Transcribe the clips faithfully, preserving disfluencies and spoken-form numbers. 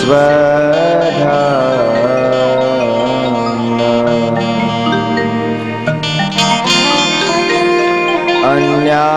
अन्या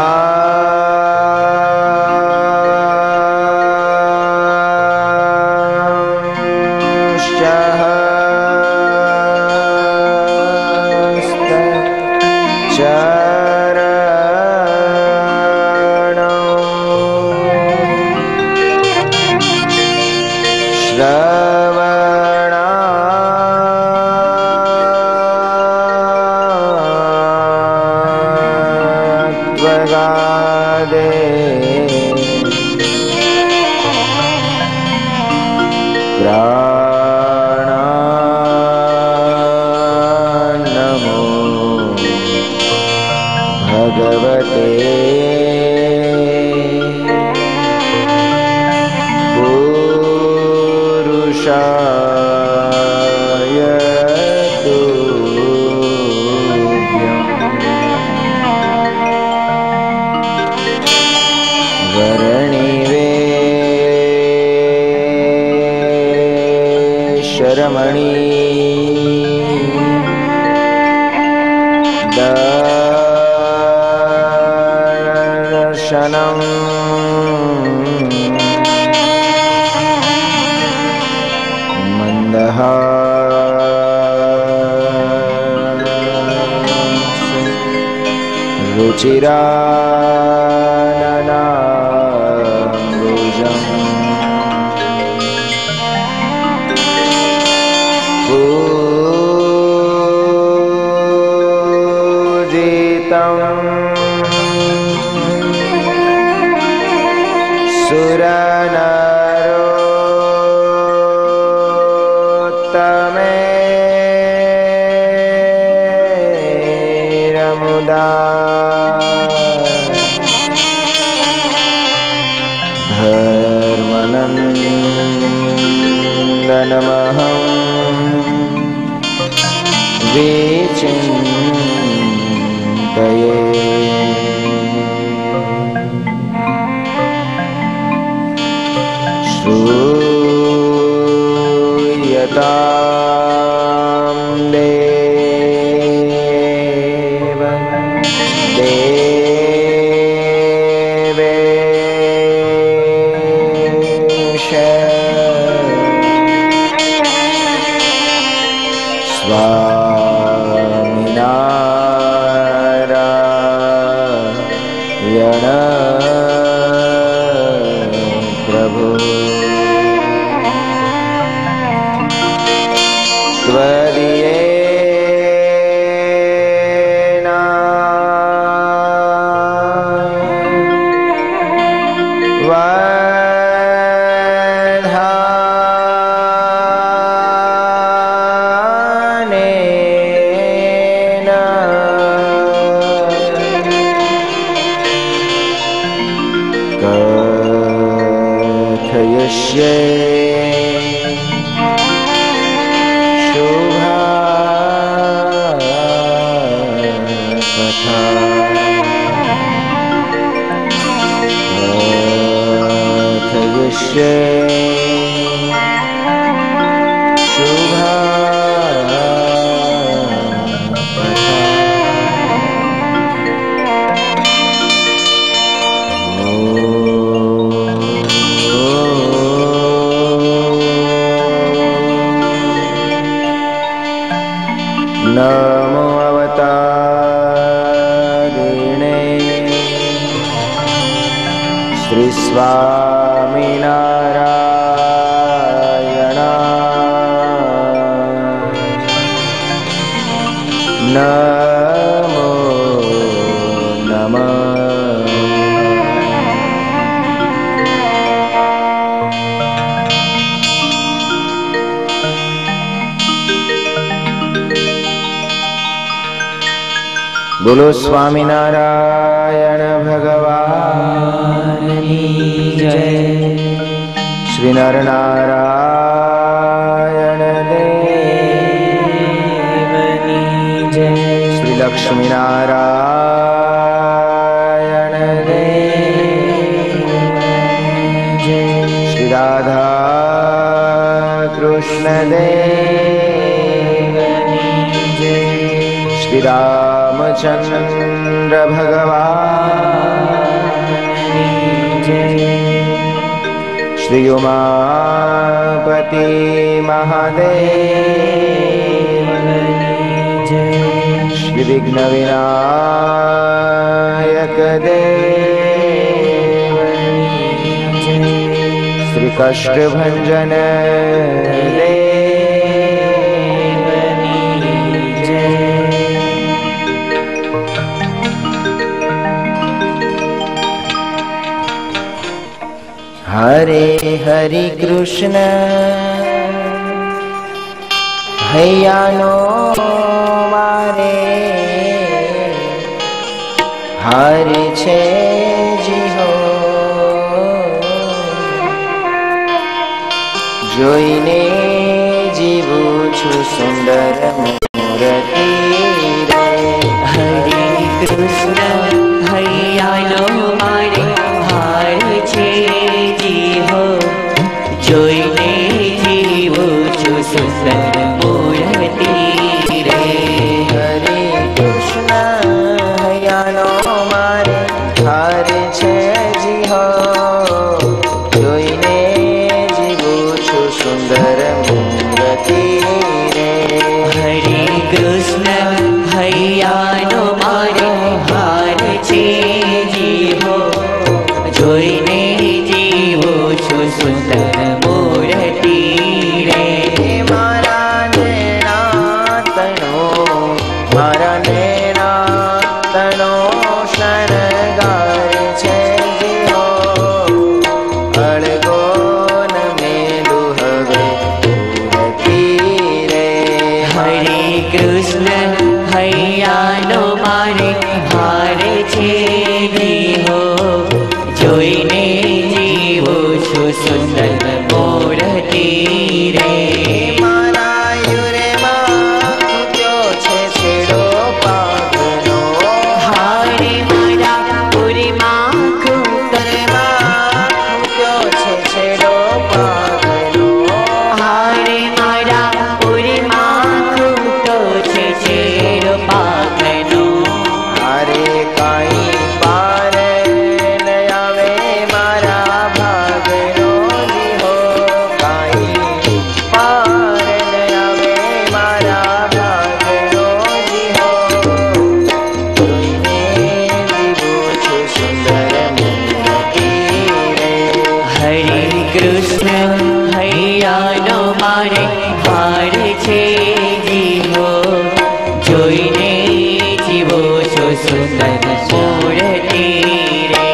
रुचिराननाम्बुजम् पूजितं सुरनरोत्तमेरमुदा धर्मनन्दनमहं विचिन्तये। श्रूयतां देव देवेश स्वामिनारायण प्रभु। त्वदीयेन वधानेन कथयिष्ये शुभा नमो अवतारिणे श्री स्वामिनारायण नमो नमः। बोलो स्वामिनारायण भगवान की जय। श्री नर नारायण देव की जय। श्री लक्ष्मी नारायण देव की जय। श्री राधा कृष्ण देवनी जय। श्री रामचंद्र भगवान जय। श्री उमापति महादेव जय। श्री विघ्न विनायक देव जय। श्री कष्ट भंजन देवनी जय। हरे हरि कृष्ण हैयानो मारे हरि छे जी हो જોઈને જીવું છું સુંદર મૂર્તિ રે। હરે કૃષ્ણ હૈયાનો મારે હાર છે જીવો જોઈને જીવું છું સુંદર મૂર્તિ રે। હરે કૃષ્ણ હૈયાનો મારે હાર છે જીવો જોઈને સુંદર મૂર્તિ રે। હરે કૃષ્ણ હૈયાનો મારે હાર છે જીવો જોઈને જીવો છું સુંદર મૂર્તિ રે। મારા નેના તણો મારા નેના તણો શણગાર છે જીવો અળગો કૃષ્ણ હૈયાનો મારે હાર છે જીવો જોઈને જીવો છું સુંદર મૂર્તિ રે। મારા યુરેમાં ખૂટ્યો છે છેડો પાકનો હારે મારા પુરીમાં ખૂટરમાં ખૂટ્યો છે છેડો પાકનો હારે મારા પુરીમાં હારે કાઈ પાર ન આવે મારા ભાગનો જીવો કાઈ પાર ન આવે મારા ભાગનો જીવો જોઈને જીવું છું સુંદર મૂર્તિ રે। હરે કૃષ્ણ હૈયાનો મારે હાર છે જીવો જોઈને જીવો છો સુંદર મૂર્તિ રે।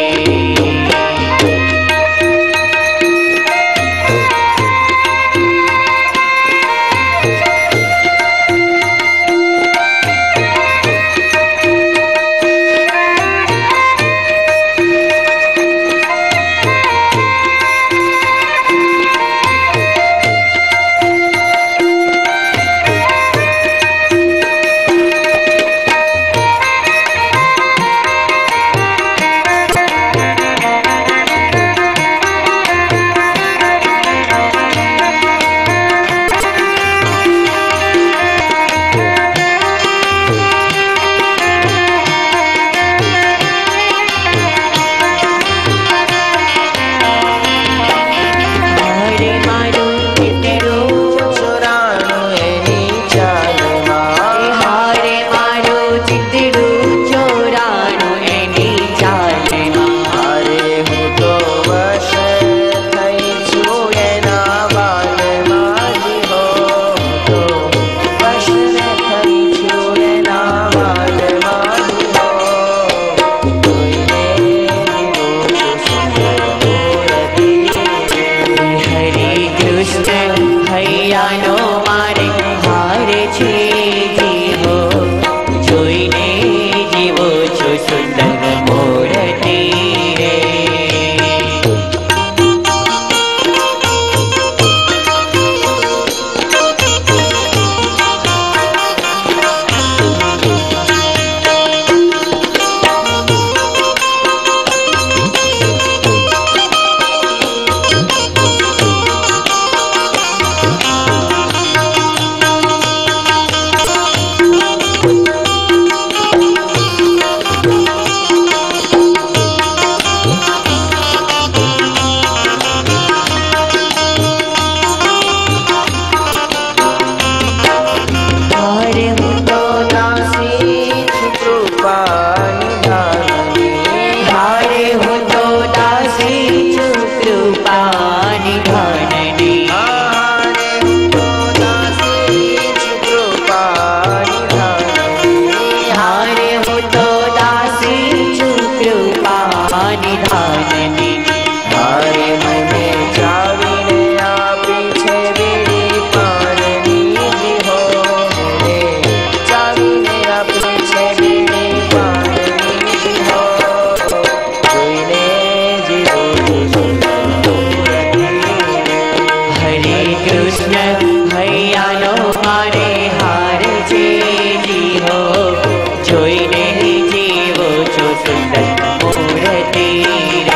હરે કૃષ્ણ હૈયાનો મારે હાર છે જીવો જોઈને જીવો છો સુંદર મૂર્તિ રે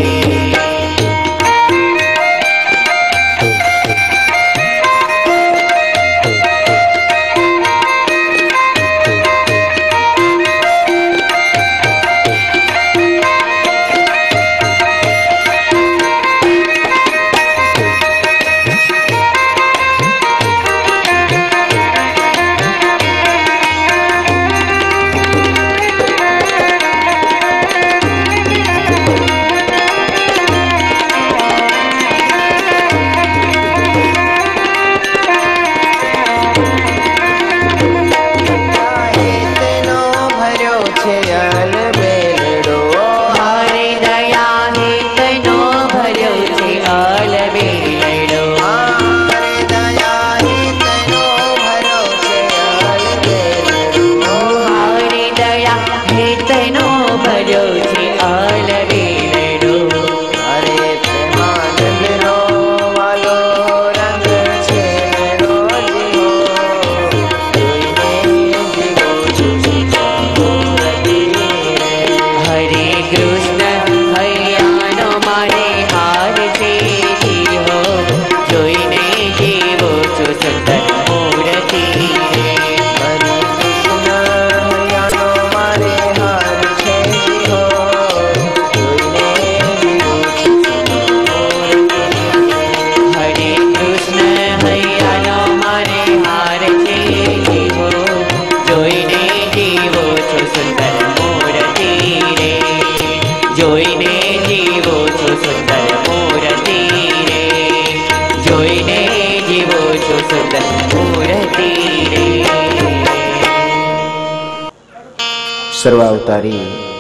સર્વાવતારી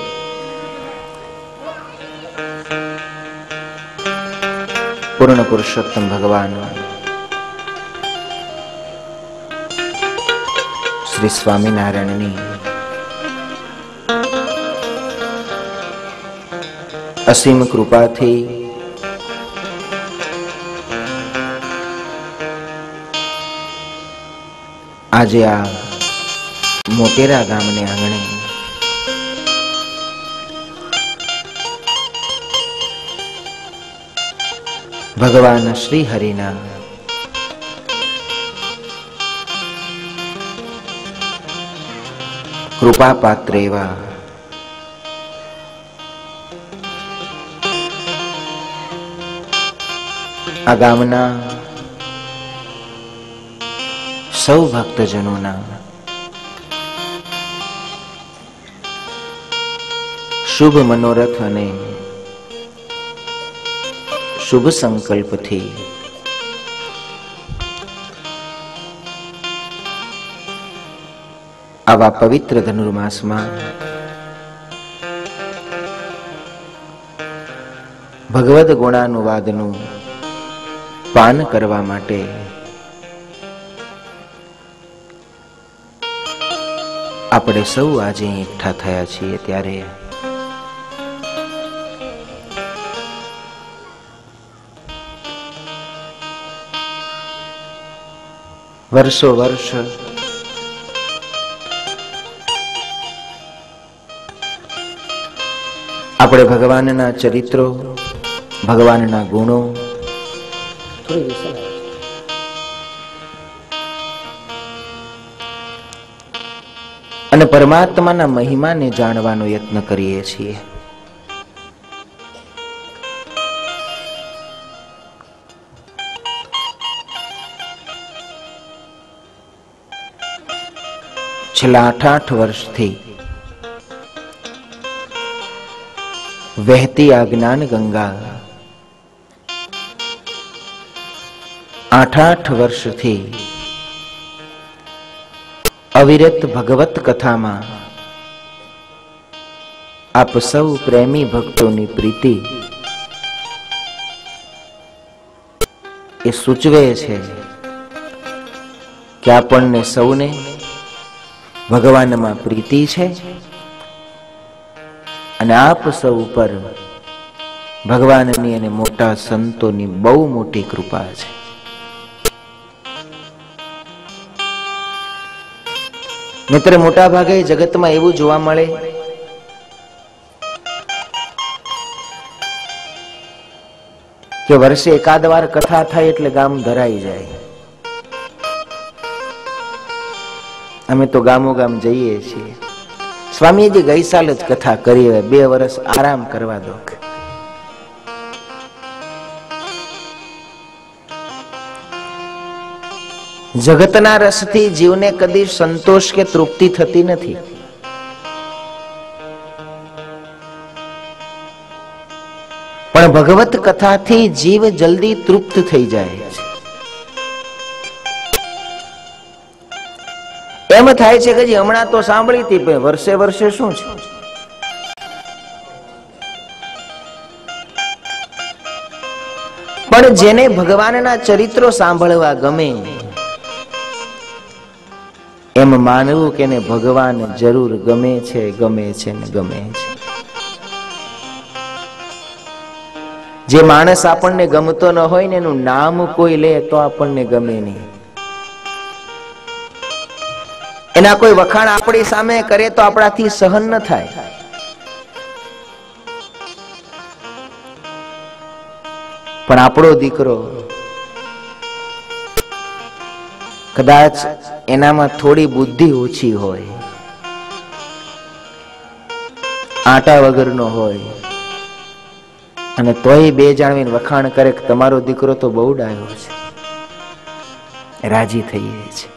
પૂર્ણ પુરુષોત્તમ ભગવાન શ્રી સ્વામિનારાયણની અસીમ કૃપાથી આજે આ મોટેરા ગામને આંગણે ભગવાન શ્રી હરિના કૃપા પાત્ર એવા આ ગામના સૌ ભક્તજનોના શુભ મનોરથ અને શુભ સંકલ્પથી આવા પવિત્ર ધનુર્માસમાં ભગવદ ગુણાનુવાદનું પાન કરવા માટે આપણે સૌ આજે એકઠા થયા છીએ ત્યારે વર્ષો વર્ષ આપણે ભગવાનના ચરિત્રો ભગવાનના ગુણો અને પરમાત્માના મહિમાને જાણવાનો યત્ન કરીએ છીએ. છેલ્લા આઠ આઠ વર્ષથી વહેતી આ જ્ઞાન ગંગા આઠ આઠ વર્ષથી અવિરત ભગવત કથામાં આપ સૌ પ્રેમી ભક્તોની પ્રીતિ એ સૂચવે છે કે આપણને સૌને ભગવાનમાં પ્રીતિ છે અને આપ સૌ ઉપર ભગવાનની અને મોટા સંતોની બહુ મોટી કૃપા છે. મિત્ર, મોટા ભાગે જગતમાં એવું જોવા મળે કે વર્ષે એકાદ વાર કથા થાય એટલે ગામ ધરાઈ જાય. અમે તો ગામો ગામ જઈએ છીએ. સ્વામીજી ગઈ સાલ જ કથા કરી, હોય બે વર્ષ આરામ કરવા દો. જગતના રસથી જીવને કદી સંતોષ કે તૃપ્તિ થતી નથી. પણ ભગવત કથાથી જીવ જલ્દી તૃપ્ત થઈ જાય છે. એમ થાય છે કે જી હમણાં તો સાંભળી હતી, પણ વર્ષે વર્ષે શું છે? પણ જેને ભગવાનના ચરિત્રો સાંભળવા ગમે, એમ માનવું કે ને ભગવાન જરૂર ગમે છે, ગમે છે ને ગમે છે. જે માણસ આપણને ગમતો ન હોય ને એનું નામ કોઈ લે તો આપણને ગમે નહીં. એના કોઈ વખાણ આપણી સામે કરે તો આપણાથી સહન ન થાય. પણ આપણો દીકરો કદાચ એનામાં થોડી બુદ્ધિ ઓછી હોય, આટા વગરનો હોય, અને તોય બે જાણવીને વખાણ કરે કે તમારો દીકરો તો બહુ ડાયો છે, રાજી થઈએ છે.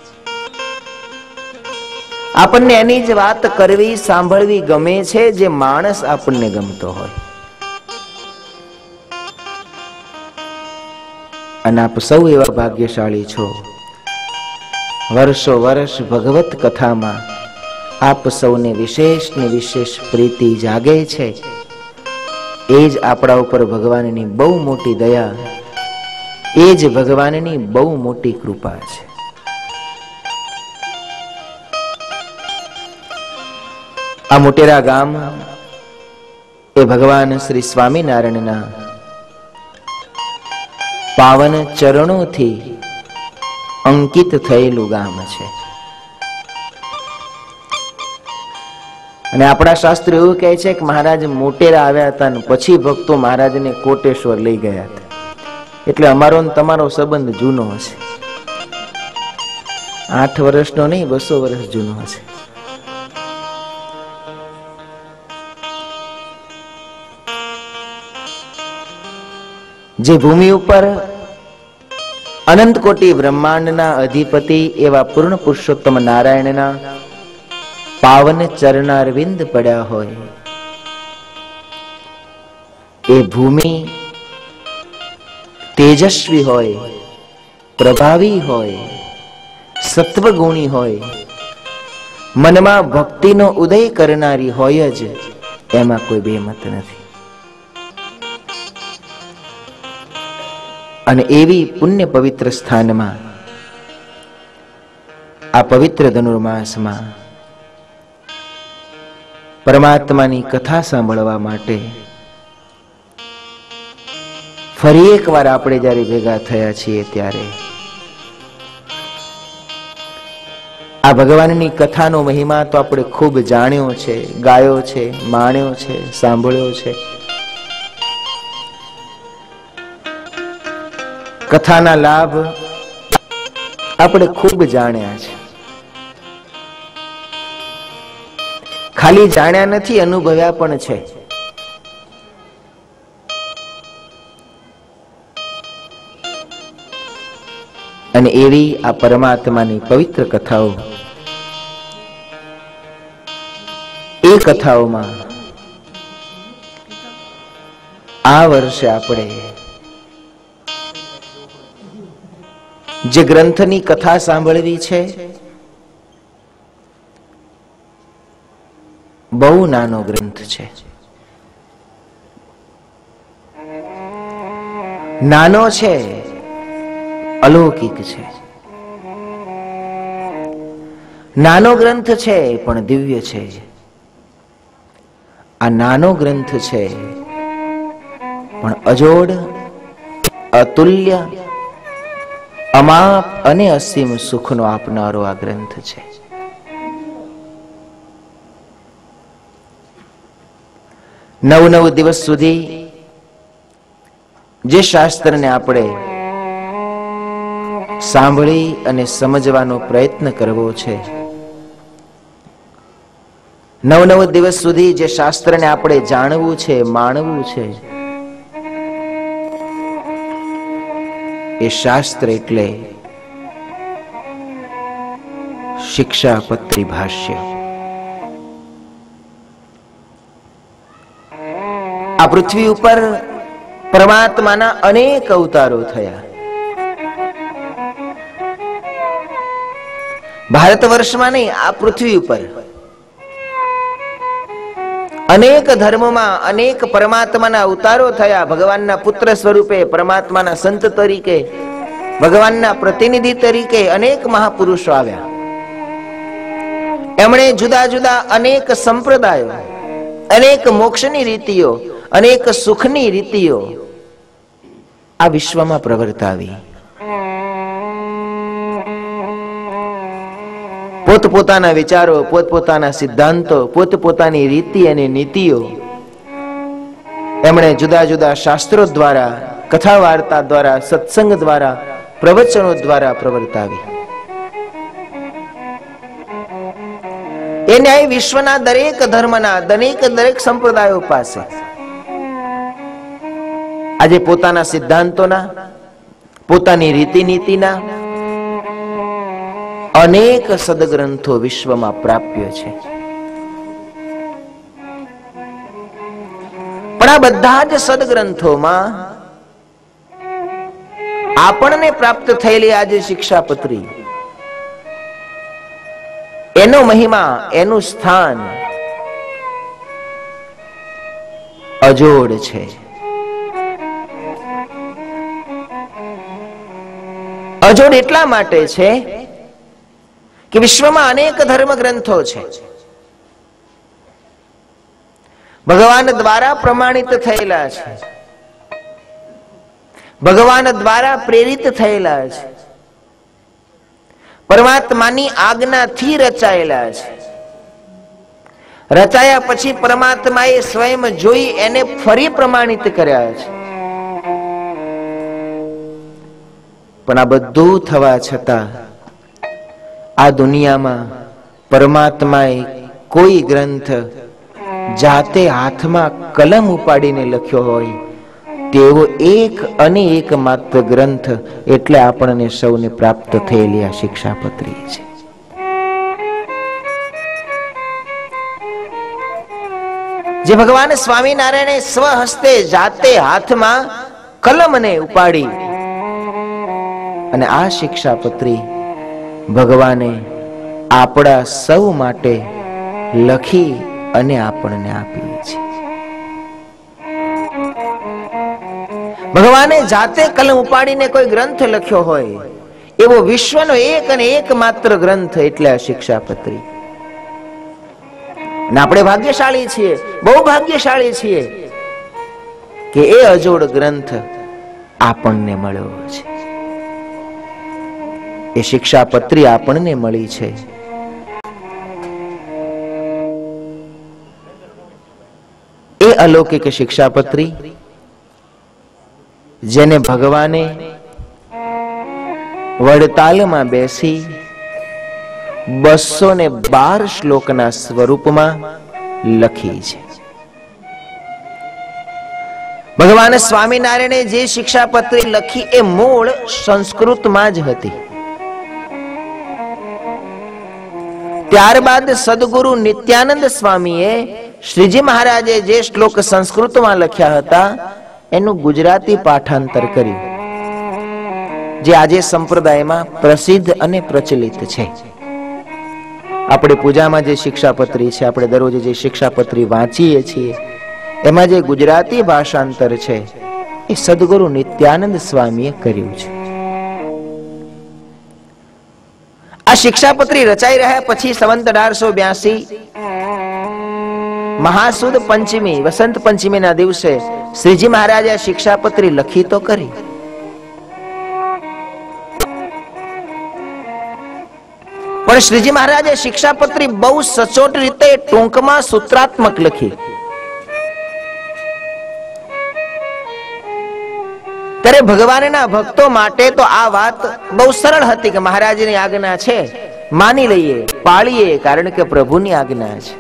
આપણને એની જ વાત કરવી, સાંભળવી ગમે છે જે માણસ આપણને ગમતો હોય. અને આપ સૌ એવા ભાગ્યશાળી છો, વર્ષો વર્ષ ભગવત કથામાં આપ સૌને વિશેષ ને વિશેષ પ્રીતિ જાગે છે. એ જ આપણા ઉપર ભગવાનની બહુ મોટી દયા, એ જ ભગવાનની બહુ મોટી કૃપા છે. આ મોટેરા ગામ એ ભગવાન શ્રી સ્વામિનારાયણના પાવન ચરણોથી અંકિત થયેલું ગામ છે. અને આપણા શાસ્ત્ર એવું કહે છે કે મહારાજ મોટેરા આવ્યા હતા અને પછી ભક્તો મહારાજને કોટેશ્વર લઈ ગયા હતા. એટલે અમારો ને તમારો સંબંધ જૂનો હશે, આઠ વર્ષનો નહીં, બસો વર્ષ જૂનો હશે. જે ભૂમિ ઉપર અનંત કોટી બ્રહ્માંડના અધિપતિ એવા પૂર્ણ પુરુષોત્તમ નારાયણના પાવન ચરણારવિંદ પડ્યા હોય, એ ભૂમિ તેજસ્વી હોય, પ્રભાવી હોય, સત્વગુણી હોય, મનમાં ભક્તિનો ઉદય કરનારી હોય જ, એમાં કોઈ બેમત નથી. અને એવી પુણ્ય પવિત્ર સ્થાનમાં આ પવિત્ર ધનુર્માસમાં પરમાત્માની કથા સાંભળવા માટે ફરી એકવાર આપણે જ્યારે ભેગા થયા છીએ ત્યારે આ ભગવાનની કથાનો મહિમા તો આપણે ખૂબ જાણ્યો છે, ગાયો છે, માણ્યો છે, સાંભળ્યો છે. કથાના લાભ આપણે ખૂબ જાણ્યા છે. ખાલી જાણ્યા નથી, અનુભવ્યા પણ છે. અને એવી આ પરમાત્માની પવિત્ર કથાઓ, એ કથાઓમાં આ વર્ષે આપણે જે ગ્રંથની કથા સાંભળવી છે, બહુ નાનો ગ્રંથ છે. નાનો છે, અલૌકિક છે. નાનો ગ્રંથ છે પણ દિવ્ય છે. આ નાનો ગ્રંથ છે પણ અજોડ, અતુલ્ય, અમાપ અને અસીમ સુખનો આપનારો આ ગ્રંથ છે. નવ નવ દિવસ સુધી જે શાસ્ત્રને આપણે સાંભળી અને સમજવાનો પ્રયત્ન કરવો છે, નવ નવ દિવસ સુધી જે શાસ્ત્રને આપણે જાણવું છે, માણવું છે, એ શાસ્ત્ર એટલે શિક્ષાપત્રી ભાષ્ય. આ પૃથ્વી ઉપર પરમાત્માના અનેક અવતારો થયા. ભારત વર્ષમાં નહીં, આ પૃથ્વી ઉપર અનેક ધર્મમાં અનેક પરમાત્માના અવતારો થયા. ભગવાનના પુત્ર સ્વરૂપે, પરમાત્માના સંત તરીકે, ભગવાનના પ્રતિનિધિ તરીકે અનેક મહાપુરુષો આવ્યા. એમણે જુદા જુદા અનેક સંપ્રદાયો, અનેક મોક્ષની રીતિઓ, અનેક સુખની રીતિઓ આ વિશ્વમાં પ્રવર્તાવી. પોતપોતાના વિચારો, પોતપોતાના સિદ્ધાંતો, પોતપોતાની રીતિ અને નીતિઓ એમણે જુદા જુદા શાસ્ત્રો દ્વારા, કથા વાર્તા દ્વારા, સત્સંગ દ્વારા, પ્રવચનો દ્વારા પ્રવર્તાવી. એ ન્યાય વિશ્વના દરેક ધર્મના, દરેક દરેક સંપ્રદાયો પાસે આજે પોતાના સિદ્ધાંતોના, પોતાની રીતિ નીતિના અનેક સદગ્રંથો વિશ્વમાં પ્રાપ્ય છે. પણ આ બધા જ સદગ્રંથોમાં આપણને પ્રાપ્ત થયેલી આજે શિક્ષાપત્રી, એનો મહિમા, એનું સ્થાન અજોડ છે. અજોડ એટલા માટે છે કે વિશ્વમાં અનેક ધર્મ ગ્રંથો છે, ભગવાન દ્વારા પ્રમાણિત થયેલા છે, ભગવાન દ્વારા પ્રેરિત થયેલા છે, પરમાત્માની આજ્ઞાથી રચાયેલા છે. રચાયા પછી પરમાત્માએ સ્વયં જોઈ એને ફરી પ્રમાણિત કર્યા છે. પણ આ બધું થવા છતાં આ દુનિયામાં પરમાત્માએ કોઈ ગ્રંથ જાતે હાથમાં કલમ ઉપાડીને લખ્યો હોય તેવો એક અને એક માત્ર ગ્રંથ એટલે આપણને સૌને પ્રાપ્ત થયેલી આ શિક્ષાપત્રી છે. જે ભગવાન સ્વામિનારાયણે સ્વહસ્તે જાતે હાથમાં કલમને ઉપાડી અને આ શિક્ષાપત્રી ભગવાને આપણા સૌ માટે લખી અને આપણને આપી છે. ભગવાને જાતે કલમ ઉપાડીને કોઈ ગ્રંથ લખ્યો હોય એવો વિશ્વનો એક અને એક માત્ર ગ્રંથ એટલે આ શિક્ષાપત્રી. અને આપણે ભાગ્યશાળી છીએ, બહુ ભાગ્યશાળી છીએ કે એ અજોડ ગ્રંથ આપણને મળ્યો છે. એ શિક્ષાપત્રી આપણને મળી છે. એ અલૌકિક શિક્ષાપત્રી જેને ભગવાને વડતાલમાં બેસી બસો ને બાર શ્લોકના સ્વરૂપમાં લખી છે. ભગવાન સ્વામિનારાયણે જે શિક્ષાપત્રી લખી એ મૂળ સંસ્કૃતમાં જ હતી. ત્યારબાદ સદગુરુ નિત્યાનંદ સ્વામીએ શ્રીજી મહારાજે જે શ્લોક સંસ્કૃતમાં લખ્યા હતા એનું ગુજરાતી પાઠાંતર કર્યું, જે આજે સંપ્રદાયમાં પ્રસિદ્ધ અને પ્રચલિત છે. આપણે પૂજામાં જે શિક્ષાપત્રી છે, આપણે દરરોજ જે શિક્ષાપત્રી વાંચીએ છીએ, એમાં જે ગુજરાતી ભાષાંતર છે એ સદગુરુ નિત્યાનંદ સ્વામીએ કર્યું છે. આ શિક્ષાપત્રી રચાઈ રહ્યા પછી સંવંત અઢારસો બ્યાસી મહાસુદ પંચમી, વસંત પંચમી ના દિવસે શ્રીજી મહારાજે આ શિક્ષાપત્રી લખી તો કરી, પણ શ્રીજી મહારાજે શિક્ષાપત્રી બહુ સચોટ રીતે ટૂંકમાં સૂત્રાત્મક લખી. ત્યારે ભગવાનના ભક્તો માટે તો આ વાત બહુ સરળ હતી કે મહારાજની આજ્ઞા છે, માની લઈએ, પાળીએ, કારણ કે પ્રભુની આજ્ઞા છે.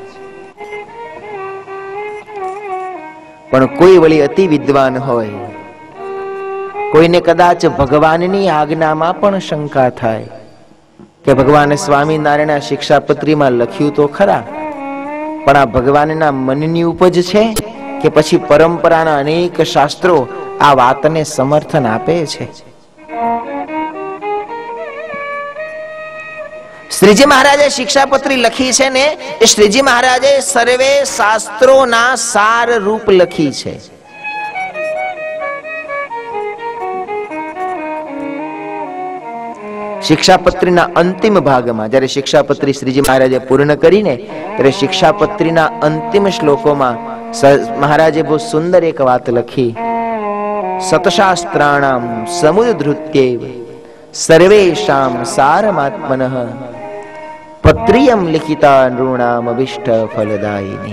પણ કોઈ વળી અતિ વિદ્વાન હોય, કોઈને કદાચ ભગવાનની આજ્ઞામાં પણ શંકા થાય કે ભગવાન સ્વામિનારાયણ શિક્ષાપત્રીમાં લખ્યું તો ખરા, પણ આ ભગવાનના મનની ઉપજ છે કે પછી પરંપરાના અનેક શાસ્ત્રો આ વાતને સમર્થન આપે છે. શ્રીજી મહારાજે શિક્ષાપત્રી લખી છે ને, એ શ્રીજી મહારાજે સર્વે શાસ્ત્રોના સાર રૂપ લખી છે. શિક્ષાપત્રીના અંતિમ ભાગમાં જ્યારે શિક્ષાપત્રી શ્રીજી મહારાજે પૂર્ણ કરીને ત્યારે શિક્ષાપત્રીના અંતિમ શ્લોકોમાં મહારાજે બહુ સુંદર એક વાત લખી. સતશાસ્ત્રાણામ સમુદ્ધૃત્યૈવ સર્વેષામ સારમાત્મનઃ પત્રિયમ લિખિતા નૃણામ અભિષ્ટ ફલદાયિની.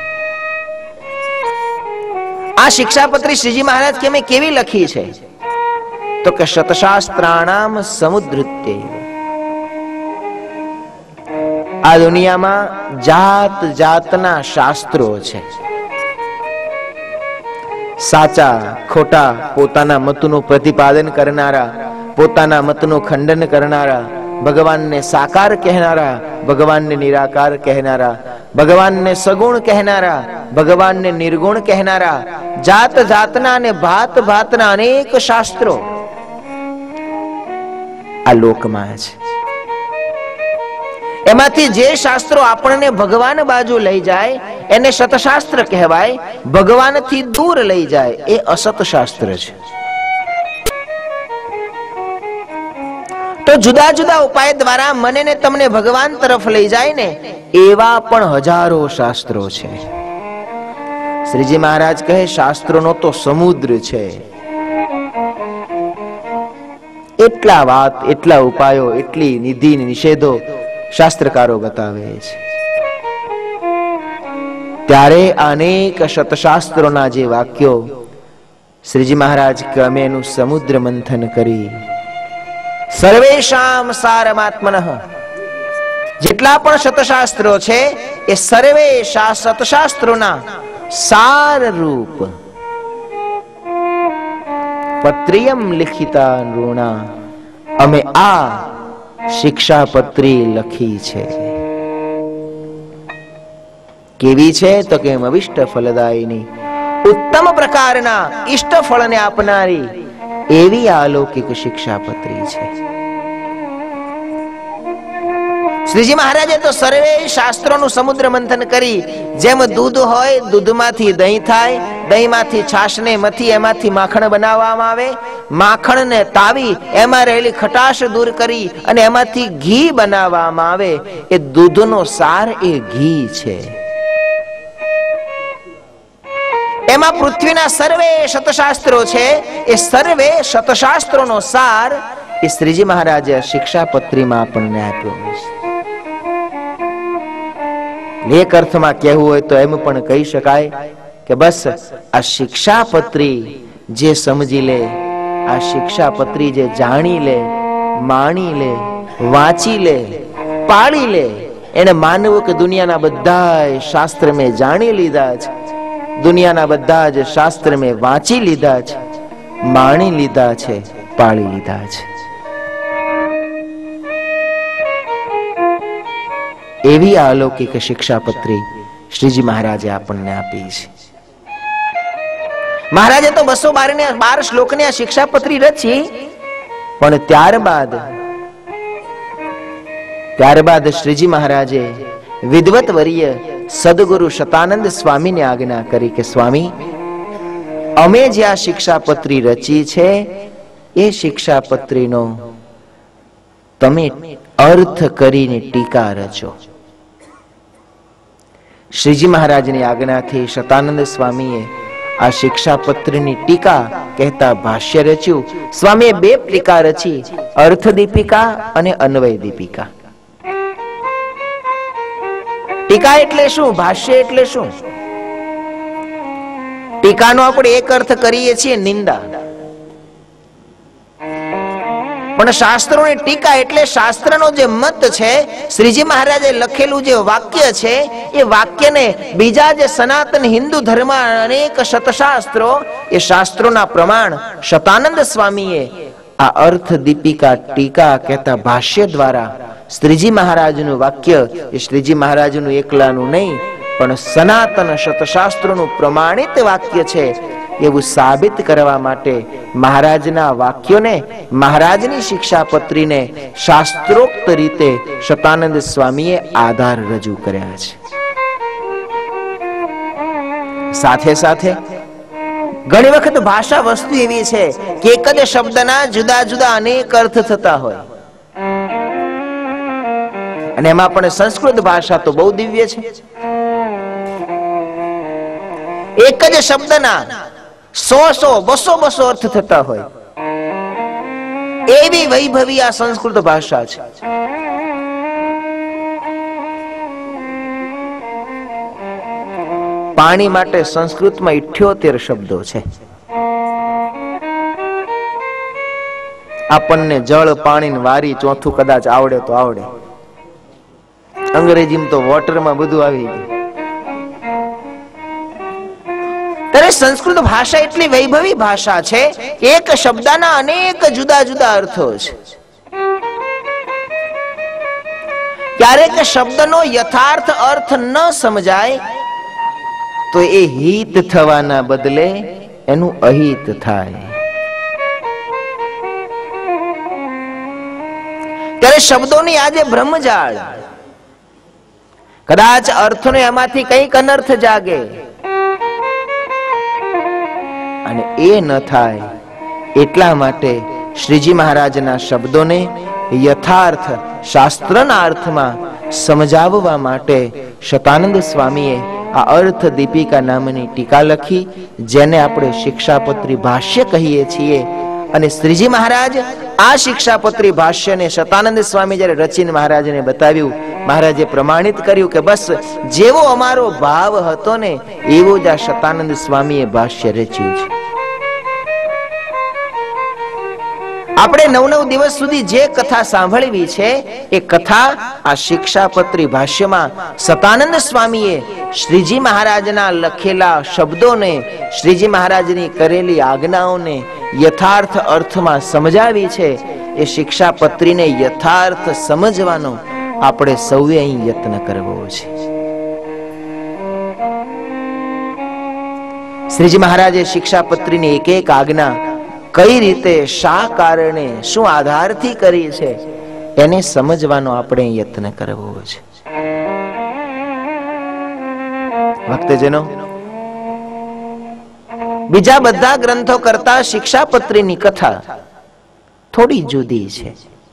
આ શિક્ષાપત્રી શ્રીજી મહારાજ કે મેં કેવી લખી છે તો કે શતશાસ્ત્રાણામ સમુદ્ધૃત્યૈવ. આ દુનિયામાં જાત જાતના શાસ્ત્રો છે. સાચા ખોટા પોતાના મતનું પ્રતિપાદન કરનારા, પોતાના મતનું ખંડન કરનારા, ભગવાનને સાકાર કહેનારા, ભગવાનને નિરાકાર કહેનારા, ભગવાનને સગુણ કહેનારા, ભગવાનને નિર્ગુણ કહેનારા, જાત જાતના અને ભાત ભાતના અનેક શાસ્ત્રો આ લોકમાં છે. એમાંથી જે શાસ્ત્રો આપણને ભગવાન બાજુ લઈ જાય એને સતશાસ્ત્ર કહેવાય, ભગવાનથી દૂર લઈ જાય એ અસત શાસ્ત્ર છે. તો જુદા જુદા ઉપાય દ્વારા મને ને તમને ભગવાન તરફ લઈ જાય ને એવા પણ હજારો શાસ્ત્રો છે. શ્રીજી મહારાજ કહે શાસ્ત્રોનો તો સમુદ્ર છે. એટલા વાત, એટલા ઉપાયો, એટલી નિધિ નિષેધો શાસ્ત્રકારો બતાવે છે. ત્યારે અનેક શતશાસ્ત્રોના જે વાક્યો શ્રીજી મહારાજ કે અમે એનું સમુદ્ર મંથન કરી સર્વેશામ સારમાત્મનઃ, જેટલા પણ શતશાસ્ત્રો છે એ સર્વે શતશાસ્ત્રોના સાર રૂપ પત્રિયમ લિખિતા નૃણા, અમે આ શિક્ષાપત્રી લખી છે. કેવી છે તો કે અભિષ્ટ ફલદાયિની, ઉત્તમ પ્રકારના ઈષ્ટ ફળને આપનારી એવી અલૌકિક શિક્ષાપત્રી છે. શ્રીજી મહારાજે તો સર્વે શાસ્ત્રોનું સમુદ્ર મંથન કરી, જેમ દૂધ હોય દૂધમાંથી દહીં થાય, દહીંમાંથી છાશને મથી એમાંથી માખણ બનાવવામાં આવે, માખણને તાવી એમાં રહેલી ખટાશ દૂર કરી અને એમાંથી ઘી બનાવવામાં આવે. એ દૂધનો સાર એ ઘી છે. એમાં પૃથ્વીના સર્વે શતશાસ્ત્રો છે, એ સર્વે શતશાસ્ત્રોનો સાર એ શ્રીજી મહારાજે શિક્ષાપત્રીમાં આપણને આપ્યો છે. એક અર્થમાં કહેવું હોય તો એમ પણ કહી શકાય કે બસ આ શિક્ષાપત્રી જે સમજી લે, આ શિક્ષાપત્રી જે જાણી લે, માણી લે, વાંચી લે, પાળી લે, એને માનવું કે દુનિયાના બધા શાસ્ત્ર મેં જાણી લીધા છે, દુનિયાના બધા જ શાસ્ત્ર મેં વાંચી લીધા છે, માણી લીધા છે, પાળી લીધા છે. એવી અલૌકિક શિક્ષાપત્રી શ્રીજી મહારાજે આપણને આપી છે. મહારાજે તો બસો બાર ને બાર શ્લોકની આ શિક્ષાપત્રી રચી, પણ ત્યારબાદ ત્યારબાદ શ્રીજી મહારાજે વિદ્વત વર્ય સદગુરુ શતાનંદ સ્વામીને આજ્ઞા કરી કે સ્વામી, અમે જે આ શિક્ષાપત્રી રચી છે એ શિક્ષાપત્રીનો તમે અર્થ કરીને ટીકા રચો. શ્રીજી મહારાજની આજ્ઞાથી શતાનંદ સ્વામીએ આ શિક્ષાપત્રની ટીકા કહેતા ભાષ્ય રચ્યું. સ્વામીએ બે ટીકા રચી, અર્થ દીપિકા અને અન્વય દીપિકા. ટીકા એટલે શું? ભાષ્ય એટલે શું? ટીકાનો આપણે એક અર્થ કરીએ છીએ નિંદા, પણ શાસ્ત્રોની ટીકા એટલે શાસ્ત્રનો જે મત છે, શ્રીજી મહારાજે લખેલું જે વાક્ય છે, એ વાક્યને બીજા જે સનાતન હિન્દુ ધર્મ અનેક શતશાસ્ત્રો, એ શાસ્ત્રોના પ્રમાણ શતાનંદ સ્વામીએ આ અર્થ દીપિકા ટીકા કહેતા ભાષ્ય દ્વારા શ્રીજી મહારાજનું વાક્ય એ શ્રીજી મહારાજનું એકલાનું નહીં પણ સનાતન શતશાસ્ત્રોનું પ્રમાણિત વાક્ય છે એવું સાબિત કરવા માટે મહારાજના વાક્યોને, મહારાજની શિક્ષાપત્રીને શાસ્ત્રોક્ત રીતે શતાનંદ સ્વામીએ આધાર રજૂ કર્યા છે. સાથે સાથે ઘણી વખત ભાષા વસ્તુ એવી છે કે એક જ શબ્દના જુદા જુદા અનેક અર્થ થતા હોય, અને એમાં પણ સંસ્કૃત ભાષા તો બહુ દિવ્ય છે. એક જ શબ્દના સો સો બસો બસો અર્થ થતા હોય એવી વૈભવી આ સંસ્કૃત ભાષા છે. પાણી માટે સંસ્કૃતમાં અઠ્યોતેર શબ્દો છે. આપણને જળ, પાણી, વારી ચોથું કદાચ આવડે તો આવડે. અંગ્રેજીમાં તો વોટરમાં બધું આવી ગયું. ત્યારે સંસ્કૃત ભાષા એટલી વૈભવી ભાષા છે, એક શબ્દના અનેક જુદા જુદા અર્થો છે. ક્યારેક શબ્દનો યથાર્થ અર્થ ન સમજાય તો એ હિત થવાના બદલે એનું અહિત થાય. ત્યારે શબ્દોની આજે બ્રહ્મજાળ, કદાચ અર્થનો એમાંથી કંઈક અનર્થ જાગે, અને એ ન થાય એટલા માટે શ્રીજી મહારાજના શબ્દોને યથાર્થ શાસ્ત્રના અર્થમાં સમજાવવા માટે શતાનંદ સ્વામીએ આ અર્થ દીપિકા નામની ટીકા લખી, જેને આપણે શિક્ષાપત્રી ભાષ્ય કહીએ છીએ. અને શ્રીજી મહારાજ આ શિક્ષાપત્રી ભાષ્યને શતાનંદ સ્વામી જ્યારે રચીને મહારાજને બતાવ્યું, મહારાજે પ્રમાણિત કર્યું કે બસ જેવો અમારો ભાવ હતો ને એવો જ આ શતાનંદ સ્વામીએ ભાષ્ય રચ્યું છે. આપણે નવ નવ દિવસ સુધી જે કથા સાંભળવી છે એ કથા આ શિક્ષાપત્રી ભાષ્યમાં શતાનંદ સ્વામીએ શ્રીજી મહારાજના લખેલા શબ્દોને, શ્રીજી મહારાજની કરેલી આજ્ઞાઓને યથાર્થ અર્થમાં સમજાવી છે. એ શિક્ષાપત્રીને યથાર્થ સમજવાનો આપણે સૌએ અહીં યત્ન કરવો છે. શ્રીજી મહારાજે શિક્ષાપત્રીની એક એક આજ્ઞા કઈ રીતે, શા કારણે, શું આધારથી કરી છે એને સમજવાનો આપણે યત્ન કરવો છે. ભક્તજનો, બીજા બધા ગ્રંથો કરતા શિક્ષાપત્રીની કથા થોડી જુદી છે.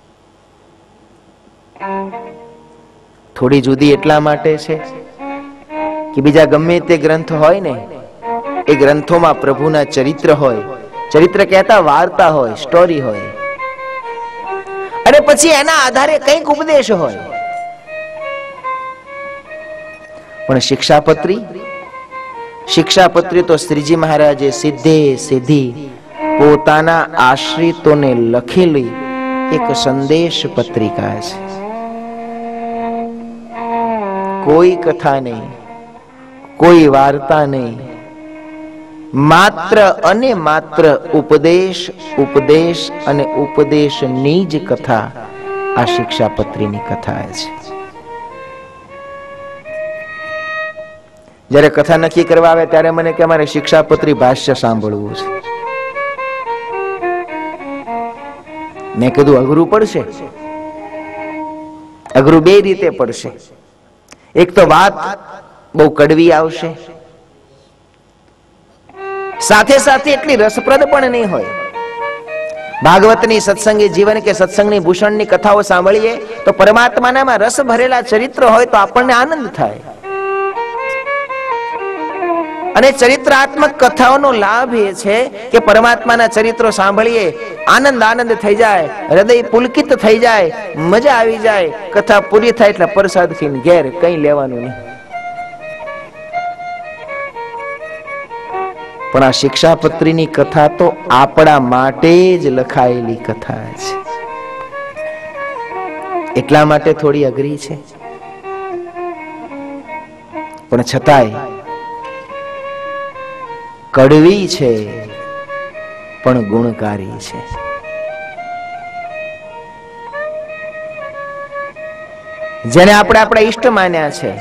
થોડી જુદી એટલા માટે છે કે બીજા ગમે તે ગ્રંથ હોય ને, એ ગ્રંથોમાં પ્રભુના ચરિત્ર હોય, ચરિત્ર કહેતા વાર્તા હોય, સ્ટોરી હોય, અને પછી એના આધારે કંઈક ઉપદેશ હોય. પણ શિક્ષાપત્રી શિક્ષાપત્રી તો શ્રીજી મહારાજે સીધે સીધી પોતાના આશ્રિતોને લખેલી એક સંદેશ પત્રિકા છે. કોઈ કથા નહીં, કોઈ વાર્તા નહીં, માત્ર અને માત્ર ઉપદેશ, ઉપદેશ અને ઉપદેશની જ કથા આ શિક્ષાપત્રીની કથા છે. જ્યારે કથા નક્કી કરવા આવે ત્યારે મને કે અમારે શિક્ષાપત્રી ભાષ્ય સાંભળવું છે. મેં કીધું અઘરું પડશે. અઘરું બે રીતે પડશે. એક તો વાત બહુ કડવી આવશે, સાથે સાથે એટલી રસપ્રદ પણ નહીં હોય. ભાગવતની સત્સંગી જીવન કે સત્સંગની ભૂષણની કથાઓ સાંભળીએ તો પરમાત્માનામાં રસ ભરેલા ચરિત્ર હોય તો આપણને આનંદ થાય. અને ચરિત્રાત્મક કથાઓનો લાભ એ છે કે પરમાત્માના ચરિત્રો સાંભળીએ, આનંદ આનંદ થઈ જાય, હૃદય પુલકિત થઈ જાય, મજા આવી જાય. કથા પૂરી થાય એટલે પ્રસાદ ખાઈને ઘેર, કઈ લેવાનું નહીં. પણ આ શિક્ષાપત્રીની કથા તો આપણા માટે જ લખાયેલી કથા છે. એટલા માટે થોડી અઘરી છે, પણ છતાંય કડવી છે પણ ગુણકારી છે. જેને આપણે આપણા ઈષ્ટ માન્યા છે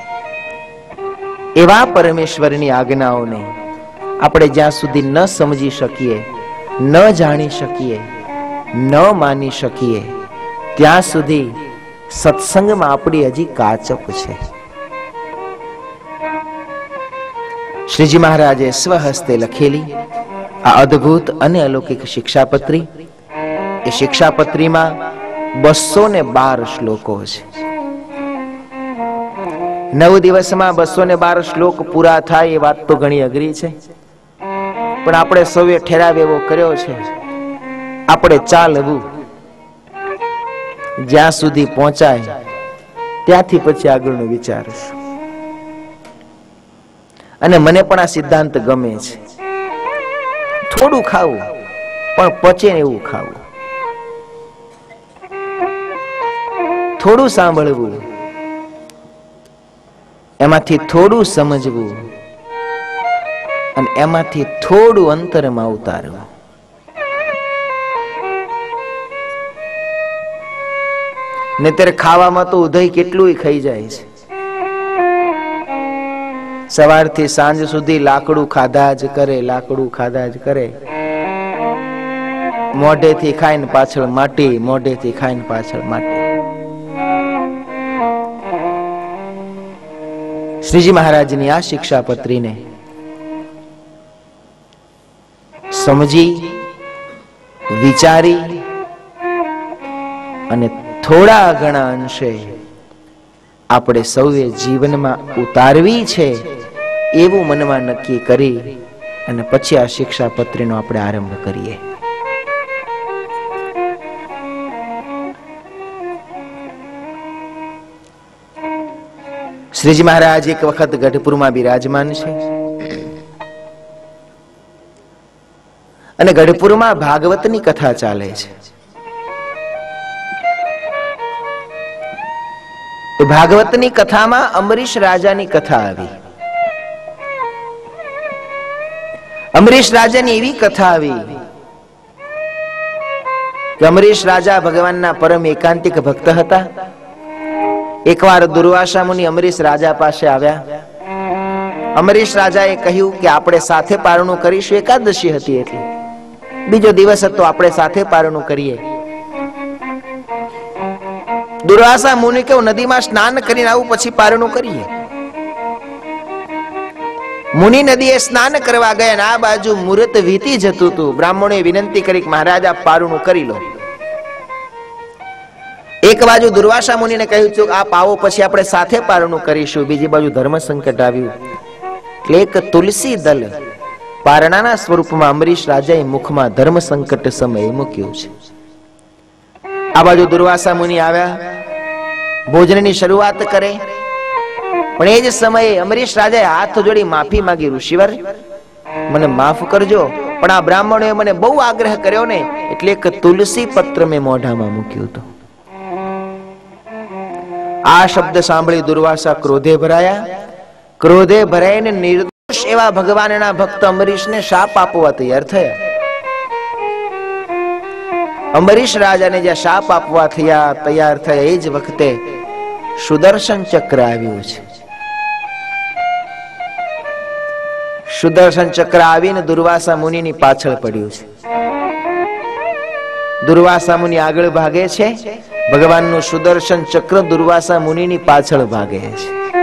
એવા પરમેશ્વરની આજ્ઞાઓને આપણે જ્યાં સુધી ન સમજી શકીએ, ન જાણી શકીએ, ન માની શકીએ, ત્યાં સુધી સત્સંગમાં આપણી હજી કાચપ છે. શ્રીજી મહારાજે સ્વહસ્તે લખેલી આ અદ્ભુત અને અલૌકિક શિક્ષાપત્રી, એ શિક્ષાપત્રીમાં બસો ને બાર શ્લોકો છે. નવ દિવસમાં બસો ને બાર શ્લોક પૂરા થાય એ વાત તો ઘણી અઘરી છે, પણ આપણે સૌએ ઠેરાવ એવો કર્યો છે, આપણે ચાલવું, જ્યાં સુધી પહોંચાય ત્યાંથી પછી આગળનો વિચાર. અને મને પણ આ સિદ્ધાંત ગમે છે. થોડું ખાવું પણ પચે ને એવું ખાવું, થોડું સાંભળવું, એમાંથી થોડું સમજવું અને એમાંથી થોડું અંતરમાં ઉતારવું. નહીતર ખાવામાં તો ઉદય કેટલું ખાઈ જાય છે. સવારથી સાંજ સુધી લાકડું ખાધા જ કરે, લાકડું ખાધા જ કરે. મોઢેથી ખાઈને પાછળ માટી, મોઢેથી ખાઈને પાછળ માટી. શ્રીજી મહારાજની આ શિક્ષાપત્રીને સમજી, વિચારી અને થોડા ઘણા અંશે આપણે સૌએ જીવનમાં ઉતારવી છે એવું મનમાં નક્કી કરી અને પછી આ શિક્ષાપત્રીનો આપણે આરંભ કરીએ. શ્રીજી મહારાજ એક વખત ગઢપુરમાં બિરાજમાન છે અને ગઢપુરમાં ભાગવતની કથા ચાલે છે. તો ભાગવતની કથામાં અમરીશ રાજાની કથા આવી. અમરીશ રાજાની એવી કથા આવી કે અમરીશ રાજા ભગવાનના પરમ એકાંતિક ભક્ત હતા. એકવાર દુર્વાસા મુનિ અમરીશ રાજા પાસે આવ્યા. અમરીશ રાજાએ કહ્યું કે આપણે સાથે પારણું કરીશું. એકાદશી હતી એટલે બીજો દિવસ હતો, આપણે સાથે પારણું કરીએ. દુર્વાસા મુનિ કે નદીમાં સ્નાન કરીને આવું પછી પારણું કરીએ. મુનિ નદીએ સ્નાન કરવા ગયા અને આ બાજુ મુહૂર્ત વીતી જતું હતું. બ્રાહ્મણોએ વિનંતી કરી કે મહારાજ આપ પારણું કરી લો. એક બાજુ દુર્વાસા મુનિને કહ્યું કે આપ આવો પછી આપણે સાથે પારણું કરીશું. બીજી બાજુ ધર્મ સંકટ આવ્યું એટલે એક તુલસી દલ પારણાના સ્વરૂપમાં અમરીશ રાજાએ મુખમાં ધર્મ સંકટ સમયે મૂક્યું છે. આ બાજુ દુર્વાસા મુનિ આવ્યા, ભોજનની શરૂઆત કરે, પણ એ જ સમયે અમરીશ રાજાએ હાથ જોડી માફી માંગી. ઋષિવર, મને માફ કરજો, પણ આ બ્રાહ્મણોએ મને બહુ આગ્રહ કર્યો ને એટલે એક તુલસી પત્ર મેં મોઢામાં મૂક્યું હતું. આ શબ્દ સાંભળી દુર્વાસા ક્રોધે ભરાયા. ક્રોધે ભરાઈને નિર્દોષ એવા ભગવાનના ભક્ત અમરીશને શાપ આપવા તૈયાર થયા. અમરીશ રાજાને જ્યાં શાપ આપવા થયા તૈયાર થયા એ જ વખતે સુદર્શન ચક્ર આવ્યું છે. સુદર્શન ચક્ર આવીને દુર્વાસા મુનિની પાછળ પડ્યું છે. દુર્વાસા મુનિ આગળ ભાગે છે, ભગવાનનું સુદર્શન ચક્ર દુર્વાસા મુનિની પાછળ ભાગે છે.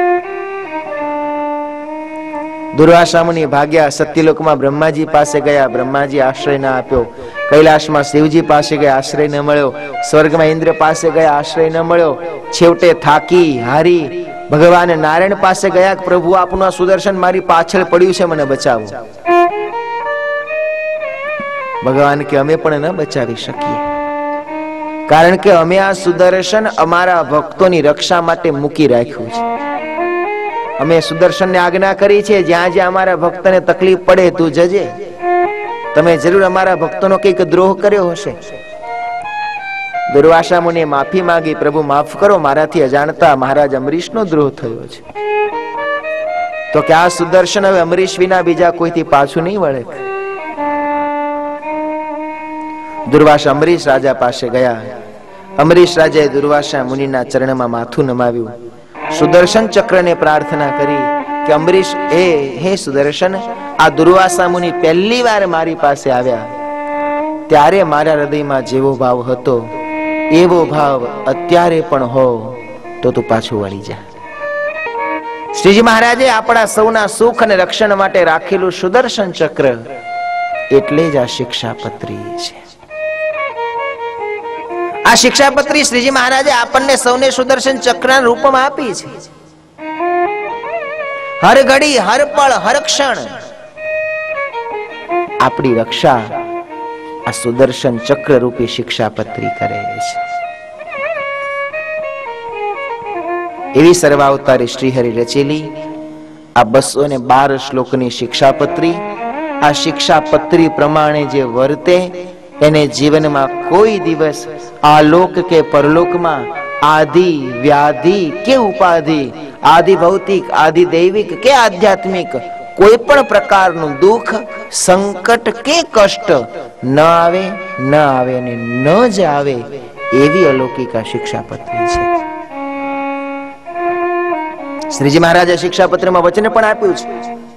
દુર્વાસા મુનિ ભાગ્યા. સત્યલોકમાં બ્રહ્માજી પાસે ગયા, બ્રહ્માજી આશ્રય ના આપ્યો. કૈલાસમાં શિવજી પાસે ગયા, આશ્રય ન મળ્યો. સ્વર્ગમાં ઇન્દ્ર પાસે ગયા, આશ્રય ન મળ્યો. છેવટે થાકી હારી ભગવાન નારાયણ પાસે ગયા, પ્રભુ આપનું આ સુદર્શન મારી પાછળ પડ્યું છે, મને બચાવો. ભગવાન કે અમે પણ ન બચાવી શકીએ, કારણ કે અમે આ સુદર્શન અમારા ભક્તોની રક્ષા માટે મૂકી રાખ્યું છે. અમે સુદર્શનને આજ્ઞા કરી છે, જ્યાં જ્યાં અમારા ભક્તને તકલીફ પડે તું જજે. તમે જરૂર અમારા ભક્તોનો કંઈક દ્રોહ કર્યો હશે, દુર્વાસા મુનિએ માફી માંગી, પ્રભુ માફ કરો, મારાથી અજાણતા મહારાજ અમરીશનો દ્રોહ થયો છે. તો કે આ સુદર્શન હવે અમરીશ વિના બીજા કોઈથી પાછું નહીં વળે. દુર્વાસા અમરીશ રાજા પાસે ગયા. અમરીશ રાજાએ દુર્વાસા મુનિના ચરણમાં માથું નમાવ્યું, સુદર્શન ચક્રને પ્રાર્થના કરી કે અમરીશ, હે હે સુદર્શન, આ દુર્વાસા મુનિ પહેલી વાર મારી પાસે આવ્યા ત્યારે મારા હૃદયમાં જેવો ભાવ હતો એવો ભાવ અત્યારે પણ હો તો તું પાછું વળી જા. શ્રીજી મહારાજે આપણા સૌના સુખ અને રક્ષણ માટે રાખેલું સુદર્શન ચક્ર એટલે જ આ શિક્ષાપત્રી છે. આ શિક્ષાપત્રી શ્રીજી મહારાજે આપણને સૌને સુદર્શન ચક્રના રૂપમાં આપી છે. હર ઘડી, હર પળ, હર ક્ષણ આપણી રક્ષા આ સુદર્શન ચક્ર રૂપી શિક્ષાપત્રી કરે છે. એવી સર્વાવતારી શ્રીહરિ રચેલી આ બસો ને બાર શ્લોકની શિક્ષાપત્રી, આ શિક્ષાપત્રી પ્રમાણે જે વર્તે એને જીવનમાં કોઈ દિવસ આલોક કે પરલોકમાં આદિ વ્યાધિ કે ઉપાધિ, આદિ ભૌતિક, આદિ દૈવિક કે આધ્યાત્મિક કોઈ પણ પ્રકારનું દુઃખ, સંકટ કે કષ્ટ ન આવે, ન આવે અને ન જ આવે એવી અલૌકિક આ શિક્ષાપત્રી છે. શ્રીજી મહારાજે શિક્ષાપત્રમાં વચન પણ આપ્યું છે.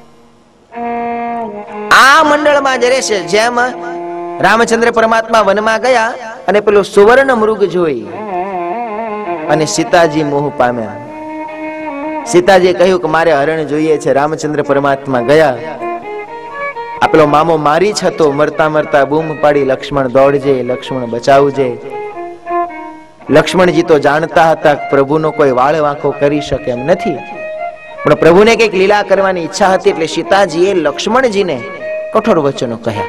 આ મંડળમાં જ રહેશે. જેમ રામચંદ્ર પરમાત્મા વનમાં ગયા અને પેલું સુવર્ણ મૃગ જોઈ અને સીતાજી મોહ પામ્યા. સીતાજીએ કહ્યું કે મારે હરણ જોઈએ છે. રામચંદ્ર પરમાત્મા ગયા. આ પેલો મામો મારી જ હતો. મરતા મરતા બૂમ પાડી, લક્ષ્મણ દોડજે, લક્ષ્મણ બચાવજે. લક્ષ્મણજી તો જાણતા હતા કે પ્રભુનો કોઈ વાળ વાંકો કરી શકે એમ નથી, પણ પ્રભુને કઈક લીલા કરવાની ઈચ્છા હતી એટલે સીતાજીએ લક્ષ્મણજીને કઠોર વચનો કહ્યા.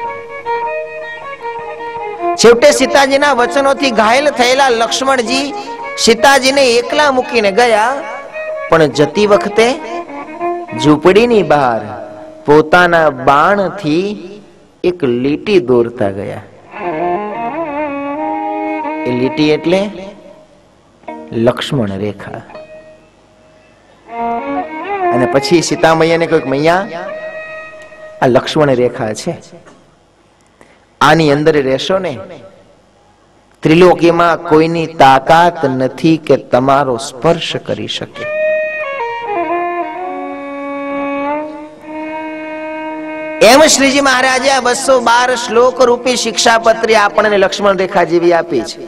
છેવટે સીતાજીના વચનોથી ઘાયલ થયેલા લક્ષ્મણજી સીતાજીને એકલા મૂકીને ગયા, પણ જતી વખતે ઝૂંપડીની બહાર પોતાના બાણથી એક લીટી દોરતા ગયા. એ લીટી એટલે લક્ષ્મણ રેખા. અને પછી સીતા મૈયાને કહ્યું, મૈયા આ લક્ષ્મણ રેખા છે, આની અંદર રહેશો ને ત્રિલોકીમાં કોઈની તાકાત નથી કે તમારો સ્પર્શ કરી શકે. એમ શ્રીજી મહારાજે આ બસો બાર શ્લોક રૂપી શિક્ષાપત્રી આપણને લક્ષ્મણ રેખા જેવી આપી છે.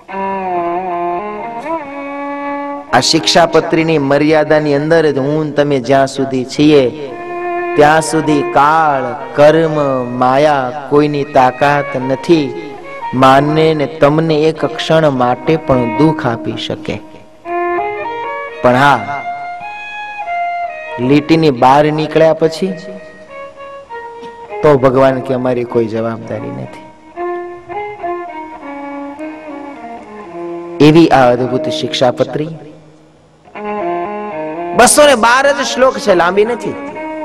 આ શિક્ષાપત્રીની મર્યાદાની અંદર જ હું તમે જ્યાં સુધી છીએ ત્યાં સુધી કાળ, કર્મ, માયા કોઈની તાકાત નથી માને ને તમને એક ક્ષણ માટે પણ દુઃખ આપી શકે. પણ હા, લીટીની બહાર નીકળ્યા પછી તો ભગવાન કે અમારી કોઈ જવાબદારી નથી. એવી આ અદ્ભુત શિક્ષાપત્રી બસો ને બાર જ શ્લોક છે, લાંબી નથી.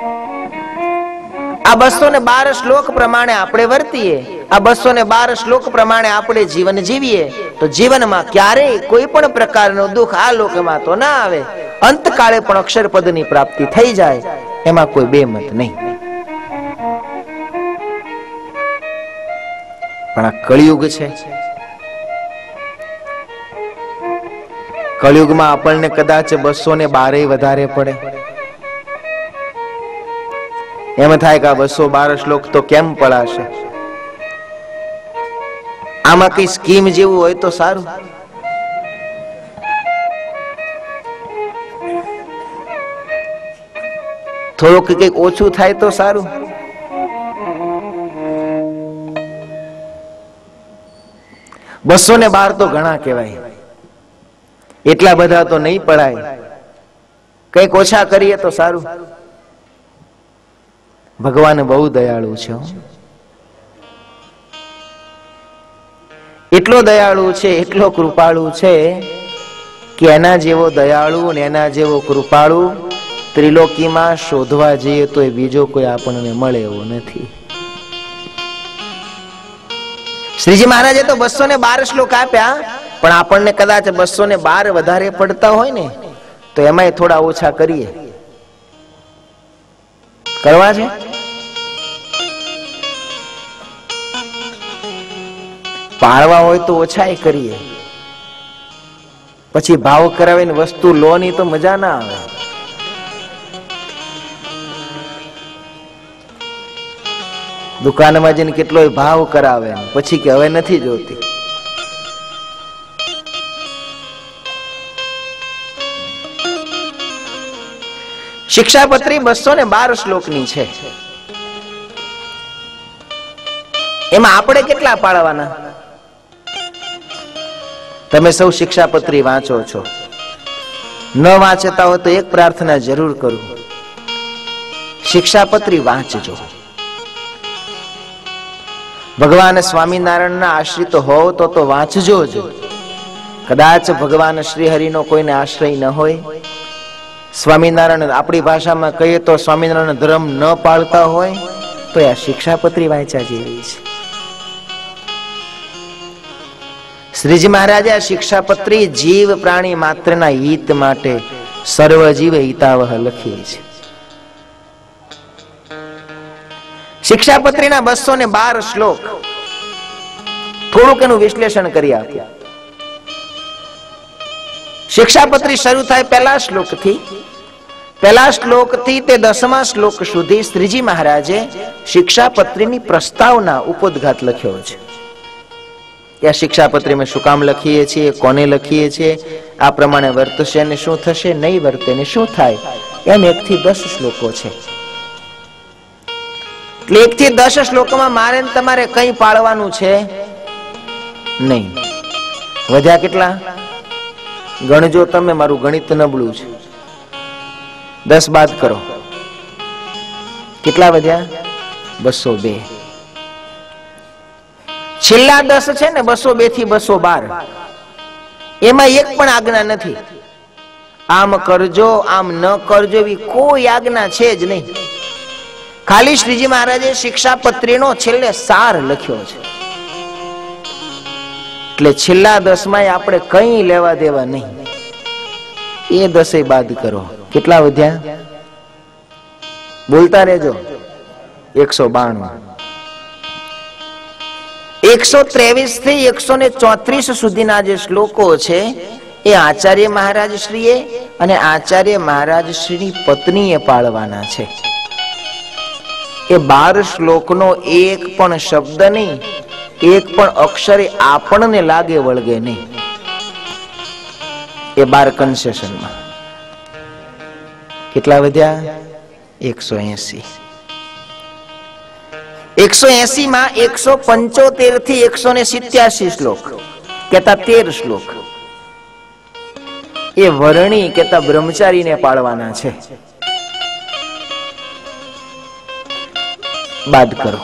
આ બસો ને બાર શ્લોક પ્રમાણે આપણે વર્તીએ, આ બસો ને બાર શ્લોક પ્રમાણે આપણે જીવન જીવીએ તો જીવનમાં ક્યારેય કોઈ પણ પ્રકારનું દુઃખ આ લોકમાં તો ના આવે. અંતકાળે પણ અક્ષર પદની પ્રાપ્તિ થઈ જાય, એમાં કોઈ બેમત નહીં. પણ આ કળિયુગ છે. કળિયુગમાં આપણને કદાચ બસો ને બારે વધારે પડે. એમ થાય કે આ બસો બાર શ્લોક તો કેમ પડાશે, આમાં કઈ સ્કીમ જેવું હોય તો સારું. થોડુંક કઈક ઓછું થાય તો સારું. બસો ને બાર તો ઘણા કહેવાય, એટલા બધા તો નહીં પડાય. કઈક ઓછા કરીએ તો સારું. ભગવાન બહુ દયાળુ છે, એટલો દયાળુ છે, એટલો કૃપાળુ છે કે એના જેવો દયાળુ અને એના જેવો કૃપાળુ ત્રિલોકીમાં શોધવા જઈએ તો એ બીજો કોઈ આપણને મળે એવો નથી. શ્રીજી મહારાજે તો બસો ને બાર શ્લોક આપ્યા, પણ આપણને કદાચ બસો ને બાર વધારે પડતા હોય ને તો એમાંય થોડા ઓછા કરીએ. કરવા છે? પાળવા હોય તો ઓછા કરીએ. પછી ભાવ કરાવીને વસ્તુ લો ની તો મજા ના આવે. દુકાનમાં જઈને કેટલોય ભાવ કરાવે, પછી કે હવે નથી જોતી. શિક્ષાપત્રી બસો ને બાર શ્લોકની છે. એમાં આપણે કેટલા પાળવાના? તમે સૌ શિક્ષાપત્રી વાંચો છો, ન વાંચતા હોય તો એક પ્રાર્થના જરૂર કરું, શિક્ષાપત્રી વાંચજો. ભગવાન સ્વામિનારાયણના આશ્રિત હોવ તો તો વાંચજો જ. કદાચ ભગવાન શ્રી હરિનો કોઈને આશ્રય ન હોય, સ્વામિનારાયણ આપણી ભાષામાં કહીએ તો સ્વામિનારાયણ ધર્મ ન પાળતા હોય, તો આ શિક્ષાપત્રી વાંચ્યા જેવી છે. શ્રીજી મહારાજે આ શિક્ષાપત્રી જીવ પ્રાણી માત્રના હિત માટે સર્વ જીવ હિતાવહ લખી છે. શિક્ષાપત્રીના બસો ને બાર શ્લોક, થોડુંક એનું વિશ્લેષણ કરી આપ્યું. શિક્ષાપત્રી શરૂ થાય પહેલા શ્લોક થી. પહેલા શ્લોક થી તે દસમા શ્લોક સુધી શ્રીજી મહારાજે શિક્ષાપત્રીની પ્રસ્તાવના ઉપોદ્ઘાત લખ્યો છે. આ શિક્ષાપત્રી મેં શું કામ લખીએ છીએ, કોને લખીએ છીએ, આ પ્રમાણે વર્તશે ને શું થશે, નહીં વર્તે ને શું થાય, એમ એક થી દસ શ્લોકો છે. એટલે એક થી દસ શ્લોકોમાં મારે તમારે કઈ પાળવાનું છે નહીં. વધ્યા કેટલા ગણજો તમે, મારું ગણિત નબળું છે. દસ બાદ કરો, કેટલા વધ્યા? બસો બે. છેલ્લા દસ છે ને, બસો બે થી બસો બાર, એમાં એક પણ આજ્ઞા નથી. આમ કરજો, આમ ન કરજો, એવી કોઈ આજ્ઞા છે જ નહીં. ખાલી શ્રીજી મહારાજે શિક્ષાપત્રીનો છેલ્લે સાર લખ્યો છે. એટલે છેલ્લા દસ માં આપણે કઈ લેવા દેવા નહીં. એ દસે બાદ કરો, કેટલા વધ્યા? બોલતા રહેજો. એકસો બાણું. એકસો ત્રેવીસ થી એકસો ને ચોત્રીસ સુધીના જે શ્લોકો છે એ આચાર્ય મહારાજ શ્રીએ અને આચાર્ય મહારાજ શ્રીની પત્નીએ પાળવાના છે. એ બાર શ્લોકનો એક પણ શબ્દ નહીં, એક પણ અક્ષરે આપણને લાગે વળગે નહીં. એ બાર કન્સેશનમાં. કેટલા વધ્યા? એકસો એસી. એકસો એસી માં એકસો પંચોતેર થી એકસો ને સિત્યાસી શ્લોક કેતા તેર શ્લોક એ વર્ણી કેતા બ્રહ્મચારીને પાળવાના છે. બાદ કરો.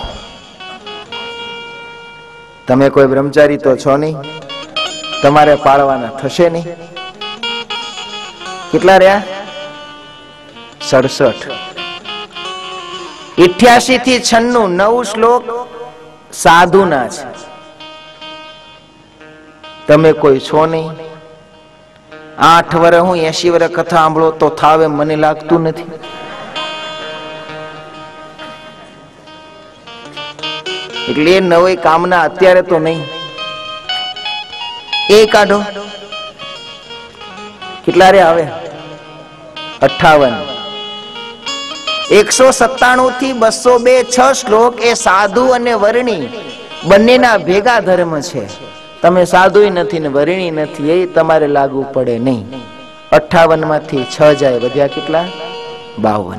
તમે કોઈ બ્રહ્મચારી તો છો નહીં, તમારે પાળવાના થશે નહીં. કેટલા રહ્યા? સડસઠ. અઠ્યાસી થી છન્નું નવ શ્લોક સાધુના છે. તમે કોઈ છો નહીં. આઠ વર્ષ હું એસી વર્ષ કથા સાંભળો તો થાવે મને લાગતું નથી. એટલે એ નવી કામના અત્યારે તો નહીં. એ કાઢો. કેટલા રે આવે? અઠાવન. એકસો સત્તાણું થી બસો બે છ શ્લોક એ સાધુ અને વર્ણી બંનેના ભેગા ધર્મ છે. તમે સાધુ નથી ને વર્ણી નથી, એ તમારે લાગુ પડે નહીં. અઠાવન માંથી છ જાય, વધ્યા કેટલા? બાવન.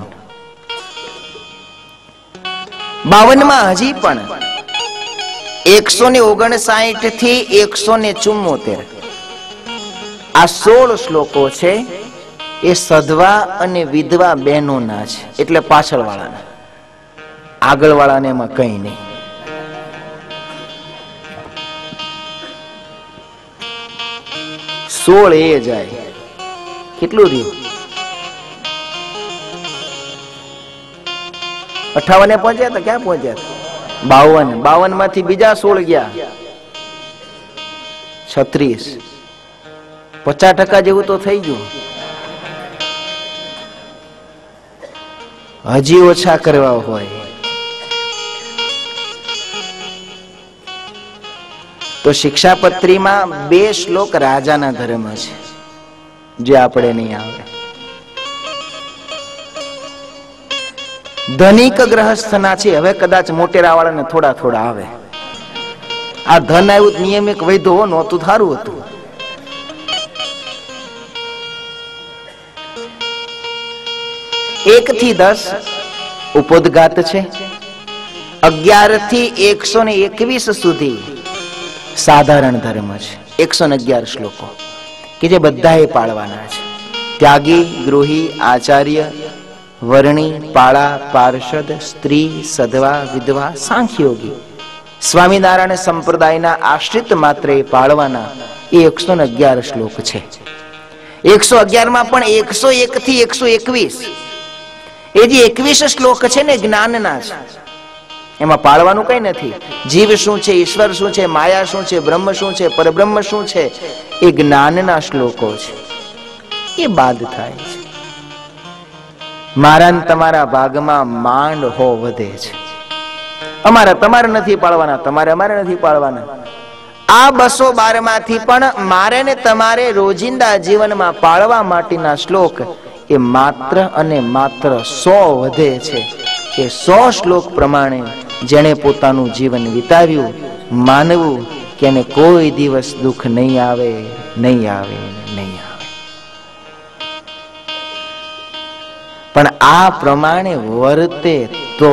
બાવન માં હજી પણ એકસો ને ઓગણસાઠ થી એકસો ને ચુમ્મોતેર આ સોળ શ્લોકો છે. એ સધવા અને વિધવા બહેનોના છે, એટલે પાછળ વાળાના. આગળ વાળાને એમાં કઈ નહીં. સોળ એ જાય. કેટલું રહ્યું? અઠાવન પહોંચ્યા તો ક્યાં પહોંચ્યા? બાવન. બાવન માંથી બીજા સોળ ગયા. છત્રીસ પચાસ ટકા જેવું તો થઈ ગયું. હજી ઓછા કરવા હોય તો શિક્ષાપત્રીમાં બે શ્લોક રાજાના ધર્મ છે જે આપણે નહીં આવે. ધનિક ગ્રહસ્થના છે. હવે કદાચ મોટેરા વાળાને થોડા થોડા આવે. આ ધન આવ્યું નિયમિક વૈધો નહોતું સારું હતું. એક થી દસ ઉપોદઘાત છે. અગિયાર થી એકસો ને એકવીસ સુધી સાધારણ ધર્મ છે. એકસો ને અગિયાર શ્લોકો કે જે બધાએ પાળવાના છે. ત્યાગી, ગૃહી, આચાર્ય, વર્ણી, પાળા, પાર્ષદ, સ્ત્રી, સધવા, વિધવા, સાંખ્યોગી, સ્વામિનારાયણ સંપ્રદાયના આશ્રિત માત્ર પાળવાના એ એકસો ને અગિયાર શ્લોક છે. એકસો અગિયાર માં પણ એકસો એક થી એકસો એકવીસ એ જે એકવીસ શ્લોક છે ને જ્ઞાનના છે. એમાં પાળવાનું કઈ નથી. જીવ શું છે, ઈશ્વર શું છે, માયા શું છે, બ્રહ્મ શું છે, પરબ્રહ્મ શું છે, એ જ્ઞાનના શ્લોકો છે. એ બાદ થાય છે. મારા તમારા ભાગમાં માંડ હો વધે છે. અમારા તમારે નથી પાળવાના, તમારે અમારે નથી પાળવાના. આ બસો બાર માંથી પણ મારે ને તમારે રોજિંદા જીવનમાં પાળવા માટેના શ્લોક એ માત્ર અને માત્ર સો વધે છે. એ સો શ્લોક પ્રમાણે જેણે પોતાનું જીવન વિતાવ્યું, માનવું કે એને કોઈ દિવસ દુઃખ નહીં આવે, નહીં આવે, નહીં આવે. પણ આ પ્રમાણે વર્તે તો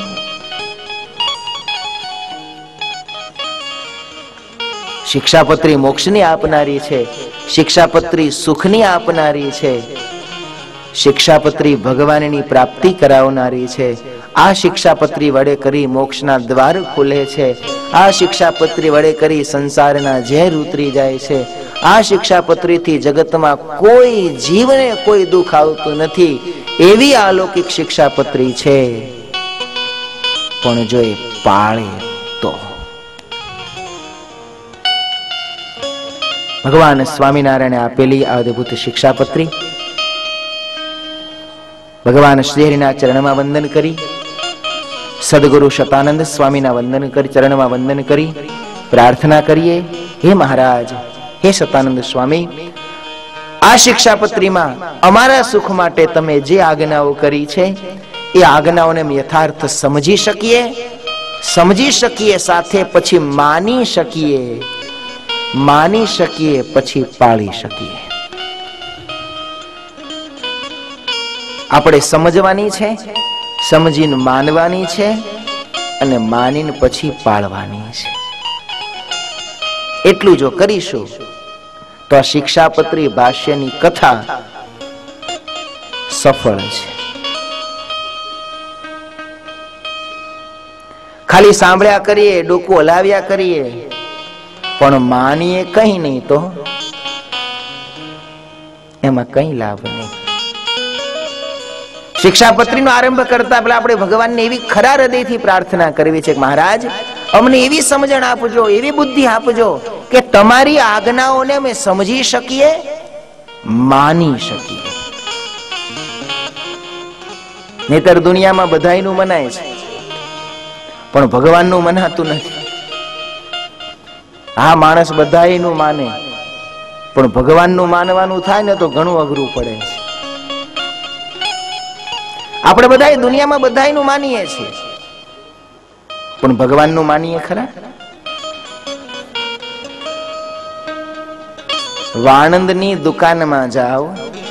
શિક્ષાપત્રી મોક્ષની આપનારી છે. શિક્ષાપત્રી સુખની આપનારી છે. શિક્ષાપત્રી ભગવાનની પ્રાપ્તિ કરાવનારી છે. આ શિક્ષાપત્રી વડે કરી મોક્ષના દ્વાર ખુલે છે. આ શિક્ષાપત્રી વડે કરી સંસારના ઝેર ઉતરી જાય છે. આ શિક્ષાપત્રીથી જગતમાં કોઈ જીવને કોઈ દુઃખ આવતું નથી. એવી અલૌકિક શિક્ષાપત્રી છે. પણ જો એ પાળે તો ભગવાન સ્વામિનારાયણે આપેલી આ અદભુત શિક્ષાપત્રી ભગવાન શ્રીહરિના ચરણમાં વંદન કરી, સદગુરુ શતાનંદ સ્વામીના વંદન કરી ચરણમાં વંદન કરી પ્રાર્થના કરીએ, હે મહારાજ, હે શતાનંદ સ્વામી, આ શિક્ષાપત્રીમાં અમારા સુખ માટે તમે જે આજ્ઞાઓ કરી છે એ આજ્ઞાઓને યથાર્થ સમજી શકીએ, સમજી શકીએ સાથે પછી માની શકીએ, માની શકીએ પછી પાળી શકીએ. આપણે સમજવાની છે, સમજીને માનવાની છે અને માનીને પછી પાળવાની છે. એટલું જો કરીશું તો આ શિક્ષાપત્રી ભાષ્યની કથા સફળ છે. ખાલી સાંભળ્યા કરીએ, ડોકું હલાવ્યા કરીએ, પણ માનીએ કઈ નહીં તો એમાં કઈ લાભ નહીં. શિક્ષાપત્રીનો આરંભ કરતા પહેલા આપણે ભગવાનને એવી ખરા હૃદયથી પ્રાર્થના કરવી છે કે મહારાજ, અમને એવી સમજણ આપજો, એવી બુદ્ધિ આપજો કે તમારી આજ્ઞાઓને અમે સમજી શકીએ, માની શકીએ. નહીતર દુનિયામાં બધાયનું મનાય છે પણ ભગવાનનું મનાતું નથી. આ માણસ બધાયનું માને પણ ભગવાનનું માનવાનું થાય ને તો ઘણું અઘરું પડે છે. આપણે બધા દુનિયામાં બધાયનું માનીએ છીએ પણ ભગવાનનું માનીએ ખરા? વાણંદની દુકાનમાં જાઓ,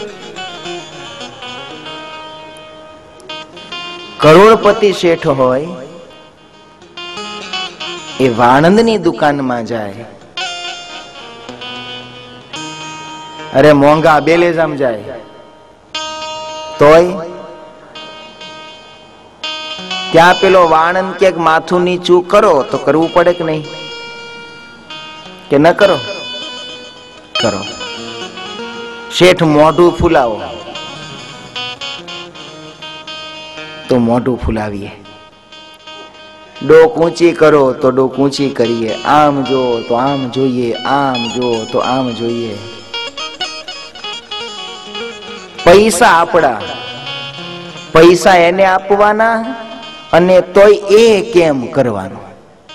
કરોડપતિ શેઠ હોય એ વાણંદની દુકાનમાં જાય, અરે મોંઘા બેલેજામ જાય તોય ત્યાં પેલો વાણંદ કે માથું નીચું કરો તો કરવું પડે કે નહીં? કે ન કરો? કરો. શેઠ મોઢું ફૂલાવો તો મોઢું ફૂલાવીએ. ડોક ઊંચી કરો તો ડોક ઊંચી કરીએ, આમ જો તો આમ જોઈએ, આમ જો તો આમ જોઈએ. પૈસા આપણા, પૈસા એને આપવાના અને તોય એ કેમ કરવાનું.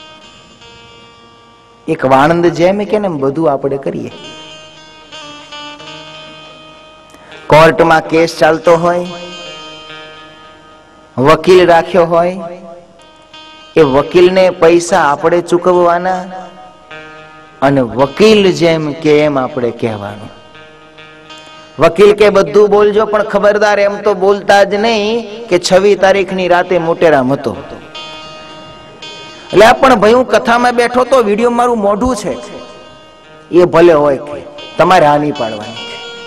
એક વાણંદ જેમ કે ને બધું આપણે કરીએ. કોર્ટમાં કેસ ચાલતો હોય, વકીલ રાખ્યો હોય, એ વકીલને પૈસા આપણે ચૂકવવાના અને વકીલ જેમ કે એમ આપણે કહેવાનું. વકીલ કે બધું બોલજો પણ ખબરદાર એમ તો બોલતા જ નહીં કે છવ્વીસ તારીખની રાતે મોટેરામ હતો. એટલે પણ ભાઈ હું કથામાં બેઠો તો વિડીયો મારું મોઢું છે એ ભલે હોય કે તમારે હાની પાડવાની.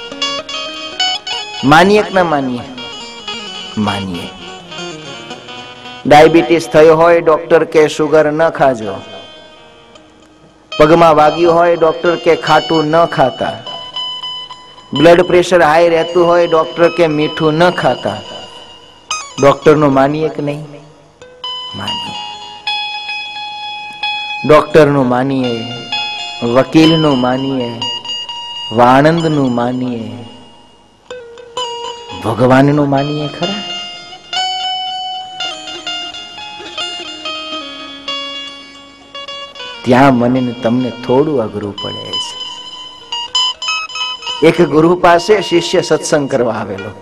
માનીએ કે ના માનીએ? માનીએ. ડાયાબિટીસ થયો હોય, ડોક્ટર કે શુગર ન ખાજો. પગમાં વાગ્યું હોય, ડોક્ટર કે ખાટું ન ખાતા. બ્લડ પ્રેશર હાઈ રહેતું હોય, ડોક્ટર કે મીઠું ન ખાતા. ડોક્ટર નું માનીએ કે નહીં? માનીએ. ડોક્ટર નું માનીએ, વકીલ નું માનીએ, વાણંદ નું માનીએ, ભગવાન નું માનીએ ખરા? ત્યાં મને ને તમને થોડું અઘરું પડે છે. એક ગુરુ પાસે શિષ્ય સત્સંગ કરવા આવેલો.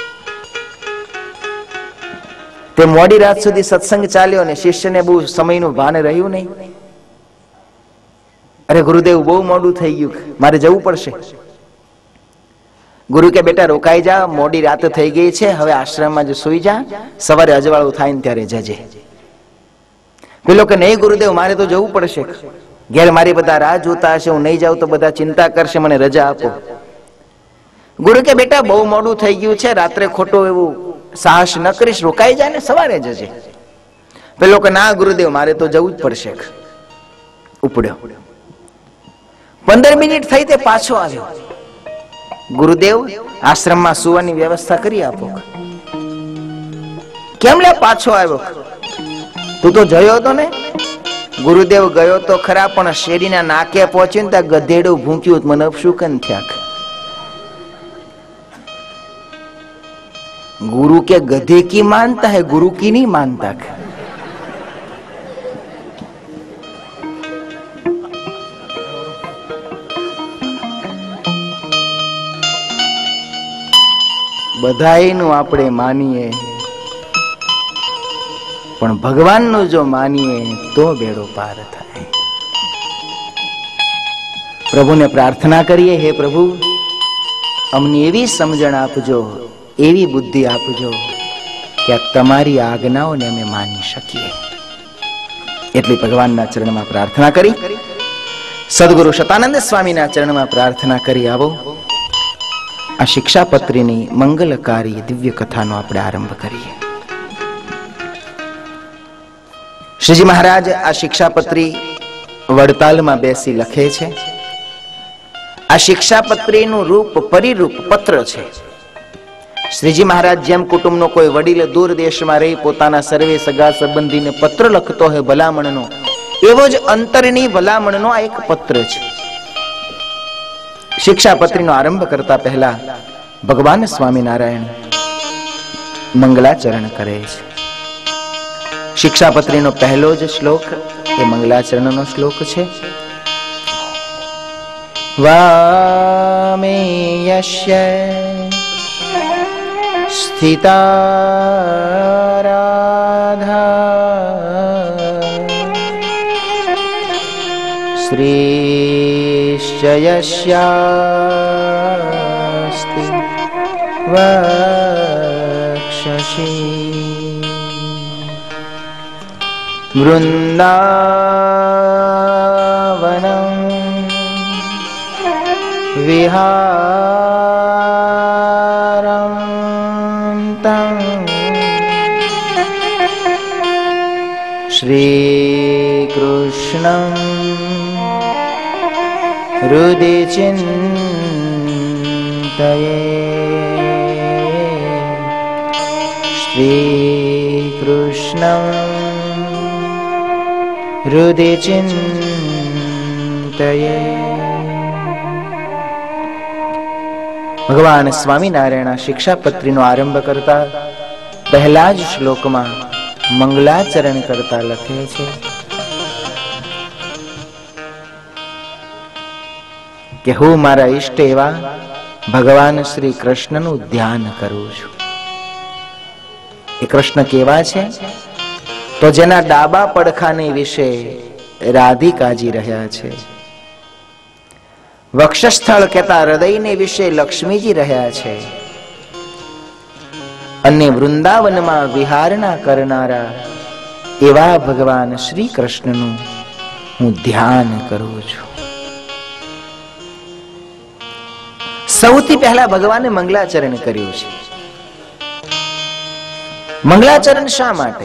તે મોડી રાત સુધી સત્સંગ ચાલ્યો ને શિષ્યને બહુ સમયનું ભાન રહ્યું નહીં. અરે ગુરુદેવ બહુ મોડું થઈ ગયું, મારે જવું પડશે. ગુરુ કે બેટા રોકાઈ જા, મોડી રાત થઈ ગઈ છે, હવે આશ્રમમાં જ સુઈ જા, સવારે અજવાળું થાય ને ત્યારે જજે. પેલો કે નહીં ગુરુદેવ મારે તો જવું પડશે, ઘેર મારી બધા રાહ જોતા હશે, હું નહીં જાઉં તો બધા ચિંતા કરશે, મને રજા આપો. ગુરુ કે બેટા બહુ મોડું થઈ ગયું છે, રાત્રે ખોટું એવું સાહસ ન કરીશ, રોકાઈ જાય ને સવારે જજે. પેલો કે ના ગુરુદેવ મારે તો જવું જ પડશે. ઉપડ્યો. પંદર મિનિટ થઈ તે પાછો આવ્યો. ગુરુદેવ આશ્રમમાં સુવાની વ્યવસ્થા કરી આપો. કેમ લે પાછો આવ્યો? તું તો જયો હતો ને? ગુરુદેવ ગયો તો ખરા પણ શેરીના નાકે પહોંચ્યું ને ત્યાં ગધેડું ભૂંક્યું, મને અપશુકન થયા. गुरु के गधे की मानता है, गुरु की नहीं मानता. બધાયનું આપણે માનીએ પણ ભગવાનનું જો માનીએ તો બેડો પાર થાય. પ્રભુને પ્રાર્થના કરીએ, હે પ્રભુ અમને એવી સમજણ આપજો, એવી બુદ્ધિ આપજો કે તમારી આજ્ઞાઓને અમે માની શકીએ. એટલી ભગવાનના ચરણમાં પ્રાર્થના કરી, સદગુરુ શતાનંદ સ્વામીના ચરણમાં પ્રાર્થના કરી આવો. આ શિક્ષાપત્રીની મંગલકારી દિવ્ય કથાનો આપણે આરંભ કરીએ. શ્રીજી મહારાજ આ શિક્ષાપત્રી વડતાલમાં બેસી લખે છે. આ શિક્ષાપત્રીનું રૂપ પરિરૂપ પત્ર છે. શ્રીજી મહારાજ જેમ કુટુંબનો કોઈ વડીલ દૂર દેશમાં રહી પોતાના સર્વે સગા સંબંધીને પત્ર લખતો હોય ભલામણનો, એવો જ અંતરની ભલામણનો આ એક પત્ર છે. શિક્ષાપત્રીનો આરંભ કરતા પહેલા ભગવાન સ્વામિનારાયણ મંગલાચરણ કરે છે. શિક્ષાપત્રીનો પહેલો જ શ્લોક એ મંગલાચરણનો શ્લોક છે. વામે યસ્ય સ્થિતા રાધા શ્રીશ્ચ યસ્યાસ્તિ વક્ષસી વૃંદાવનમ વિહારમ શ્રી કૃષ્ણ હૃદય ચિંતયે શ્રી કૃષ્ણ હૃદય ચિંતયે. ભગવાન સ્વામિનારાયણ શિક્ષાપત્રીનો આરંભ કરતા પહેલા જ શ્લોકમાં મંગલાચરણ કરતા લખે છે કે હું મારા ઈષ્ટ એવા ભગવાન શ્રી કૃષ્ણનું ધ્યાન કરું છું. એ કૃષ્ણ કેવા છે? તો જેના ડાબા પડખાને વિશે રાધિકાજી રહ્યા છે, વક્ષસ્થળ કહેતા હૃદયને વિશે લક્ષ્મીજી રહ્યા છે, અને વૃંદાવનમાં વિહારણા કરનારા એવા ભગવાન શ્રી કૃષ્ણનું હું ધ્યાન કરું છું. સૌથી પહેલા ભગવાને મંગલાચરણ કર્યું છે. મંગલાચરણ શા માટે?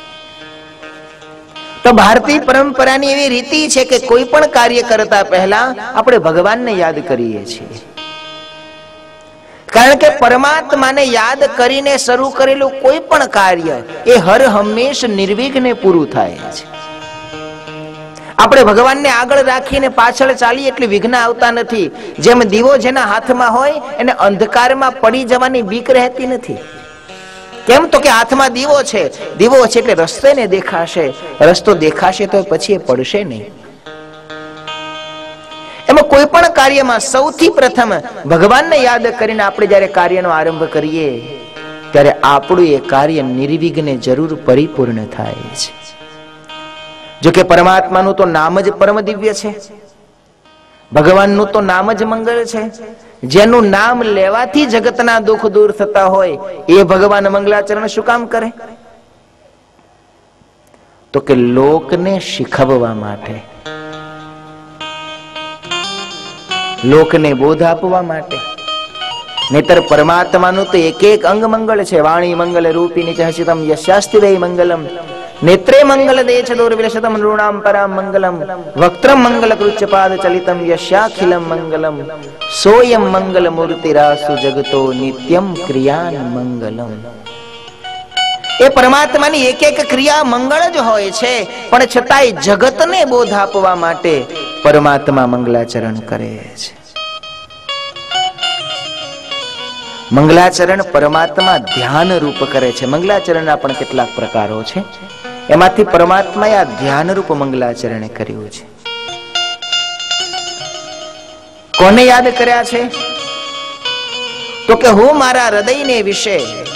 તો ભારતીય પરંપરાની એવી રીતિ છે કે કોઈ પણ કાર્ય કરતા પહેલા આપણે ભગવાનને યાદ કરીએ છીએ. કારણ કે પરમાત્માને યાદ કરીને શરૂ કરેલું કોઈ પણ કાર્ય એ હર હંમેશ નિર્વિઘ્ને પૂરું થાય છે. આપણે ભગવાનને આગળ રાખીને પાછળ ચાલીએ એટલે વિઘ્ન આવતા નથી. જેમ દીવો જેના હાથમાં હોય એને અંધકારમાં પડી જવાની બીક રહેતી નથી. કેમ? તો કે હાથમાં દીવો છે, દીવો છે એટલે રસ્તે ને દેખાશે, રસ્તો દેખાશે તો પછી એ પડશે નહીં. એમાં કોઈ પણ કાર્યમાં સૌથી પ્રથમ ભગવાનને યાદ કરીને આપણે જ્યારે કાર્યનો આરંભ કરીએ ત્યારે આપણું એ કાર્ય નિર્વિઘ્ને જરૂર પરિપૂર્ણ થાય છે. જો કે પરમાત્માનું તો નામ જ પરમ દિવ્ય છે, ભગવાનનું તો નામ જ મંગળ છે. જેનું નામ લેવાથી જગતના દુઃખ દૂર થતા હોય એ ભગવાન મંગલાચરણ શું કામ કરે? તો કે લોકને શીખવવા માટે, લોકને બોધ આપવા માટે. નહીતર પરમાત્માનું તો એક એક અંગ મંગળ છે. વાણી મંગલ રૂપિણી ચ હસિતમ યસ્યાસ્તિ વૈ મંગલમ, નેત્રે મંગલ દે છે દોર્વિલસતમ નૃણામ પરામ મંગલમ, વક્ત્રમ મંગલ કૃચ્યપાદ ચલિતમ યસ્યાખિલમ મંગલમ, સોયમ મંગલ મૂર્તિરાસુ જગતો નિત્યમ ક્રિયાન મંગલમ. એ પરમાત્માની એક એક ક્રિયા મંગળ જ હોય છે, પણ છતાંય જગતને બોધ આપવા માટે પરમાત્મા મંગલાચરણ કરે છે. મંગલાચરણ પરમાત્મા ધ્યાન રૂપ કરે છે. મંગલાચરણના પણ કેટલાક પ્રકારો છે, એમાંથી પરમાત્માએ આ ધ્યાન રૂપ મંગલાચરણ કર્યું છે. કોને યાદ કર્યા છે? તો કે હું મારા હૃદયને વિશે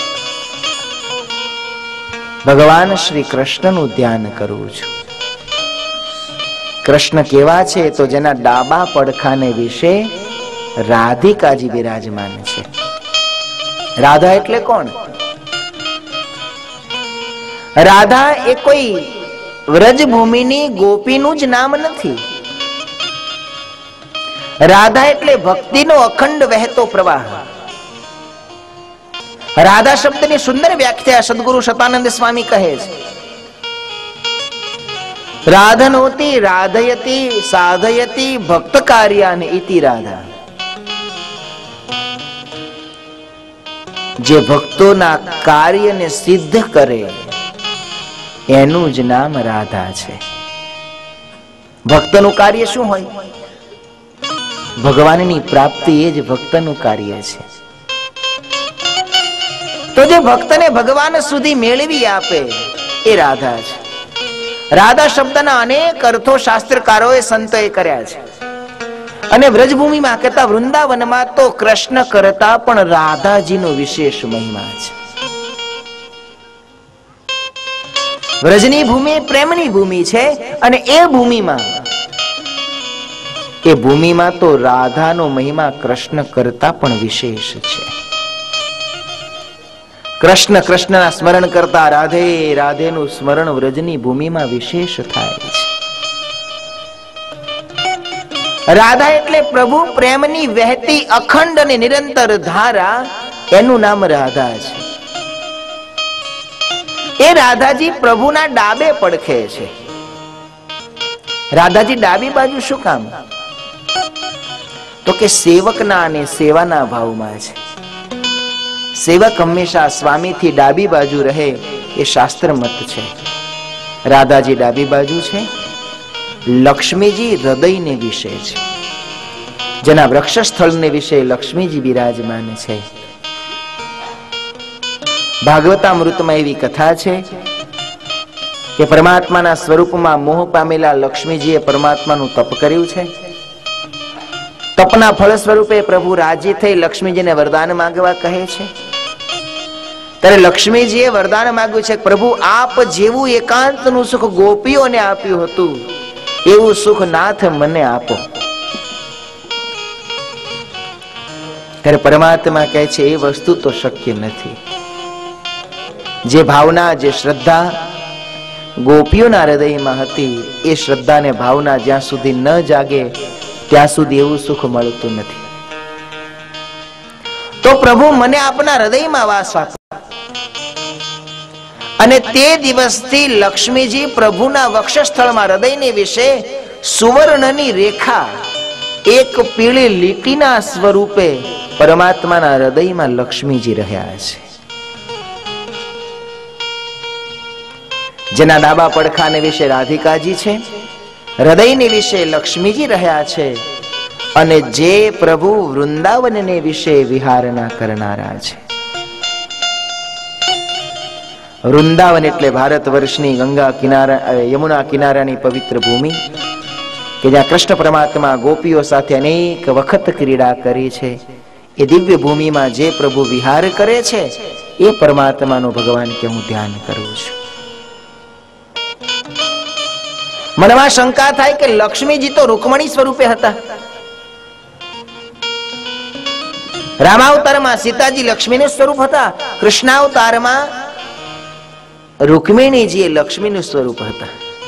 ભગવાન શ્રી કૃષ્ણનું ધ્યાન કરું છું. કૃષ્ણ કેવા છે? તો જેના ડાબા પડખાને વિશે રાધિકાજી બિરાજમાન છે. રાધા એટલે કોણ? રાધા એ કોઈ વ્રજભૂમિની ગોપીનું જ નામ નથી. રાધા એટલે ભક્તિનો અખંડ વહેતો પ્રવાહ. રાધા શબ્દની સુંદર વ્યાખ્યા સદગુરુ શતાનંદ સ્વામી કહે છે, રાધનોતી રાધયતી સાધયતી ભક્ત કાર્યાન ઇતિ રાધા. જે ભક્તોના કાર્યને સિદ્ધ કરે એનું જ નામ રાધા છે. ભક્તનું કાર્ય શું હોય? ભગવાનની પ્રાપ્તિ એ જ ભક્તનું કાર્ય છે. તો જે ભક્તને ભગવાન સુધી મેળવી આપે એ રાધા છે. રાધા શબ્દના અનેક અર્થો શાસ્ત્રકારોએ સંતોએ કર્યા છે. અને વ્રજભૂમિમાં કહેતા વૃંદાવનમાં તો કૃષ્ણ કરતા પણ રાધાજીનો વિશેષ મહિમા છે. વ્રજની ભૂમિ પ્રેમની ભૂમિ છે, અને એ ભૂમિમાં એ ભૂમિમાં તો રાધાનો મહિમા કૃષ્ણ કરતા પણ વિશેષ છે. કૃષ્ણ કૃષ્ણના સ્મરણ કરતા રાધે રાધેનું સ્મરણ વ્રજની ભૂમિમાં વિશેષ થાય છે. રાધા એટલે પ્રભુ પ્રેમની વહેતી અખંડ અને નિરંતર ધારા, એનું નામ રાધા છે. એ રાધાજી પ્રભુના ડાબે પડખે છે. રાધાજી ડાબી બાજુ શું કામ? તો કે સેવકના અને સેવાના ભાવમાં છે. સેવક હંમેશા સ્વામીથી ડાબી બાજુ રહે એ શાસ્ત્ર મત છે. રાધાજી ડાબી બાજુ છે, લક્ષ્મીજી હૃદયને વિશે છે, જેના વૃક્ષસ્થળને વિશે લક્ષ્મીજી બિરાજમાન છે. ભાગવતામૃતમાં એવી કથા છે કે પરમાત્માના સ્વરૂપમાં મોહ પામેલા લક્ષ્મીજીએ પરમાત્માનું તપ કર્યું છે. તપના ફળ સ્વરૂપે પ્રભુ રાજી થઈ લક્ષ્મીજીને વરદાન માંગવા કહે છે. ત્યારે લક્ષ્મીજીએ વરદાન માંગ્યું છે, પ્રભુ આપ જેવું એકાંતનું સુખ ગોપીઓને આપ્યું હતું એવું સુખ નાથ મને આપો. ત્યારે પરમાત્મા કહે છે એ વસ્તુ તો શક્ય નથી. જે ભાવના, જે શ્રદ્ધા ગોપીઓના હૃદયમાં હતી એ શ્રદ્ધા ને ભાવના જ્યાં સુધી ન જાગે ત્યાં સુધી એવું સુખ મળતું નથી. તો પ્રભુ મને આપના હૃદયમાં વાસ આપો. અને તે દિવસથી લક્ષ્મીજી પ્રભુના વક્ષસ્થળમાં હૃદયની વિશે સુવર્ણની રેખા એક પીળી લીટીના સ્વરૂપે પરમાત્માના હૃદયમાં લક્ષ્મીજી રહ્યા છે. જેના ડાબા પડખાને વિશે રાધિકાજી છે, હૃદયની વિશે લક્ષ્મીજી રહ્યા છે, અને જે પ્રભુ વૃંદાવનને વિશે વિહારના કરનારા છે. વૃંદાવન એટલે ભારત વર્ષની ગંગા કિનારા, યમુના કિનારાની પવિત્ર ભૂમિ કે જ્યાં કૃષ્ણ પરમાત્મા ગોપીઓ સાથે અનેક વખત ક્રીડા કરી છે. એ દિવ્ય ભૂમિમાં જે પ્રભુ વિહાર કરે છે એ પરમાત્માનો ભગવાન કે હું ધ્યાન કરું છું. મનમાં શંકા થાય કે લક્ષ્મીજી તો રૂકમણી સ્વરૂપે હતા. રામાવતારમાં સીતાજી લક્ષ્મીનું સ્વરૂપ હતા, કૃષ્ણાવતારમાં રૂકમિણીજી લક્ષ્મીનું સ્વરૂપ હતા.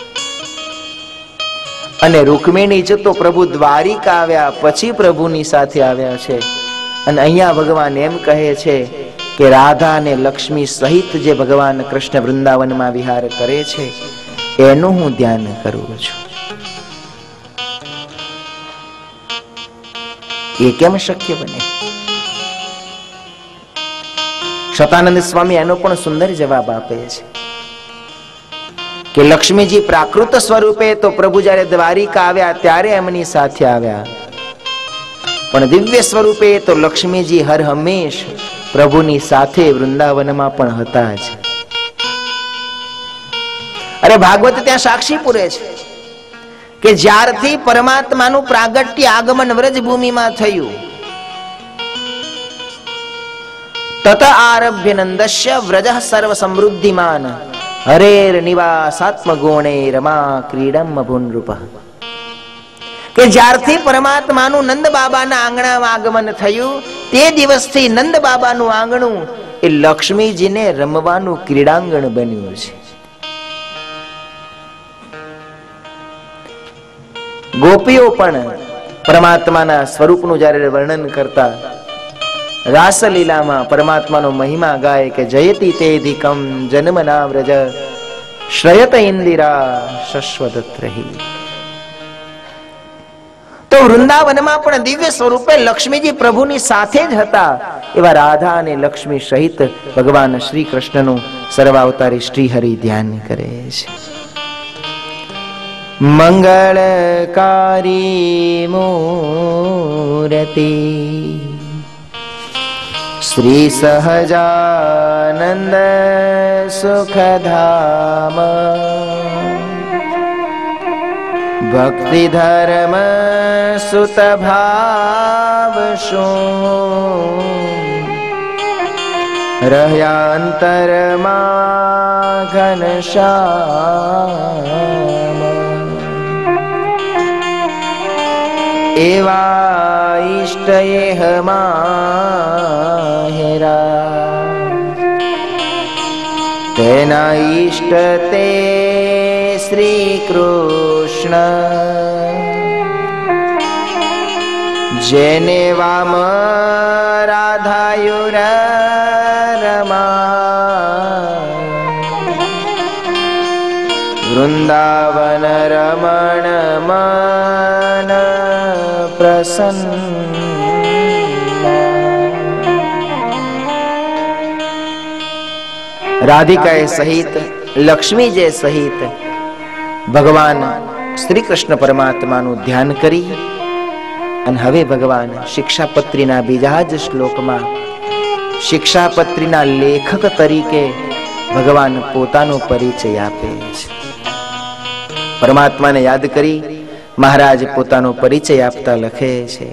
અને રૂકમિણીજી તો પ્રભુ દ્વારિકા આવ્યા પછી પ્રભુની સાથે આવ્યા છે. અને અહીંયા ભગવાન એમ કહે છે કે રાધા અને લક્ષ્મી સહિત જે ભગવાન કૃષ્ણ વૃંદાવનમાં વિહાર કરે છે એનું હું ધ્યાન કરું છું. એ કેમ શક્ય બને? શતાનંદ સ્વામી એનો પણ સુંદર જવાબ આપે છે કે લક્ષ્મીજી પ્રાકૃત સ્વરૂપે તો પ્રભુ જ્યારે દ્વારિકા આવ્યા ત્યારે એમની સાથે આવ્યા, પણ દિવ્ય સ્વરૂપે તો લક્ષ્મીજી હર હંમેશ પ્રભુની સાથે વૃંદાવનમાં પણ હતા જ. અરે ભાગવત ત્યાં સાક્ષી પૂરે છે કે જ્યારથી પરમાત્માનું પ્રાગટ્ય આગમન વ્રજ ભૂમિમાં થયું, તત આરભ્ય નંદસ્ય વ્રજઃ સર્વ સમૃદ્ધિમાન હરેર નિવાસાત્મ ગુણે રમા ક્રીડમ ભૂનૃપ. કે જ્યારથી પરમાત્માનું નંદ બાબાના આંગણામાં આગમન થયું તે દિવસથી નંદ બાબાનું આંગણું એ લક્ષ્મીજીને રમવાનું ક્રીડાંગણ બન્યું છે. ગોપીઓ પણ પરમાત્માના સ્વરૂપનું જ્યારે વર્ણન કરતા રાસલીલામાં પરમાત્માનો મહિમા ગાય કે જયતિ તેધિકમ જન્મના વ્રજ શ્રયત ઇન્દિરા શશ્વત રહી. તો વૃંદાવનમાં પણ દિવ્ય સ્વરૂપે લક્ષ્મીજી પ્રભુની સાથે જ હતા. એવા રાધા અને લક્ષ્મી સહિત ભગવાન શ્રી કૃષ્ણનું સર્વાવતારી શ્રી હરિ ધ્યાન કરે છે. મંગળકારી મૂર્તિ શ્રી સહજાનંદ સુખધામ ભક્તિ ધર્મ સુત ભાવ શું રહ્યાંતરમાં ઘનશ્યામ એવા ઈષ્ટ એહ માહેરા તેના ઈષ્ટ તે શ્રી કૃષ્ણ જેને વામ રાધાયુર રમા વૃંદાવન રમણ મન પ્રસન્ન. રાધિકાએ સહિત લક્ષ્મીજે સહિત ભગવાન શ્રી કૃષ્ણ પરમાત્માનું ધ્યાન કરી અને હવે ભગવાન શિક્ષાપત્રીના બીજા જ શ્લોકમાં શિક્ષાપત્રીના લેખક તરીકે ભગવાન પોતાનો પરિચય આપે છે. પરમાત્માને યાદ કરી મહારાજ પોતાનો પરિચય આપતા લખે છે,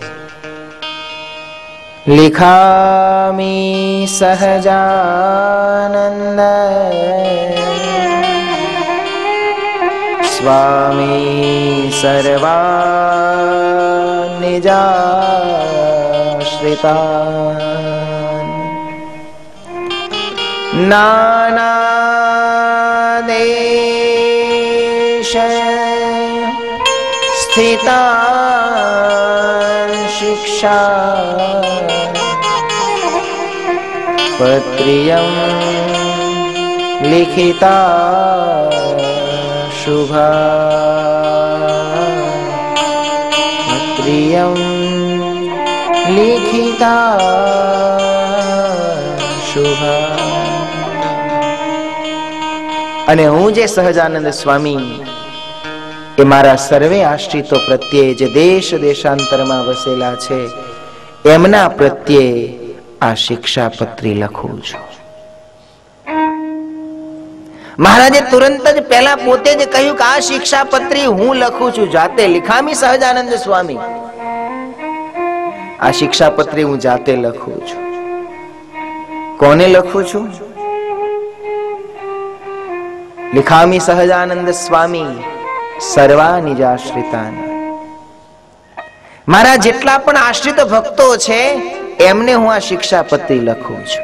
લિખામી સહજાનંદ સ્વામી સર્વા નિજાશ્રિતા નાના દેશ સ્થિતા શિક્ષા પત્રિયં લિખિતા શુભા પત્રિયં લિખિતા શુભા. અને હું જે સહજાનંદ સ્વામી એ મારા સર્વે આશ્રિતો પ્રત્યે જે દેશ દેશાંતરમાં વસેલા છે એમના પ્રત્યે આ શિક્ષાપત્રી લખું છું. મહારાજે તુરંત જ પહેલા પોતે જ કહ્યું કે આ શિક્ષાપત્રી હું લખું છું, જાતે લિખામી સહજાનંદ સ્વામી. આ શિક્ષાપત્રી હું જાતે લખું છું. કોને લખું છું? લિખામી સહજાનંદ સ્વામી સર્વા નિજાશ્રિતાન. મારા જેટલા પણ આશ્રિત ભક્તો છે એમને હું આ શિક્ષાપત્રી લખું છું.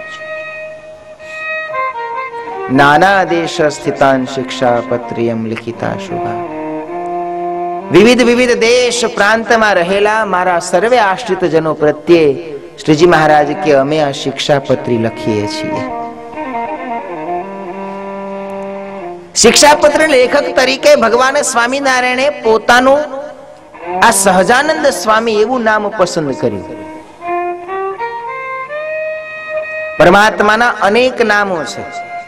નાના દેશ સ્થિતાન શિક્ષાપત્રિયમ લિખિતા શુભા. વિવિધ વિવિધ દેશ પ્રાંતમાં રહેલા મારા સર્વે આશ્રિત જનો પ્રત્યે શ્રીજી મહારાજ કે અમે આ શિક્ષાપત્રી લખીએ છીએ. શિક્ષાપત્ર લેખક તરીકે ભગવાન સ્વામિનારાયણે પોતાનું આ સહજાનંદ સ્વામી એવું નામ પસંદ કર્યું. પરમાત્માના અનેક નામો છે.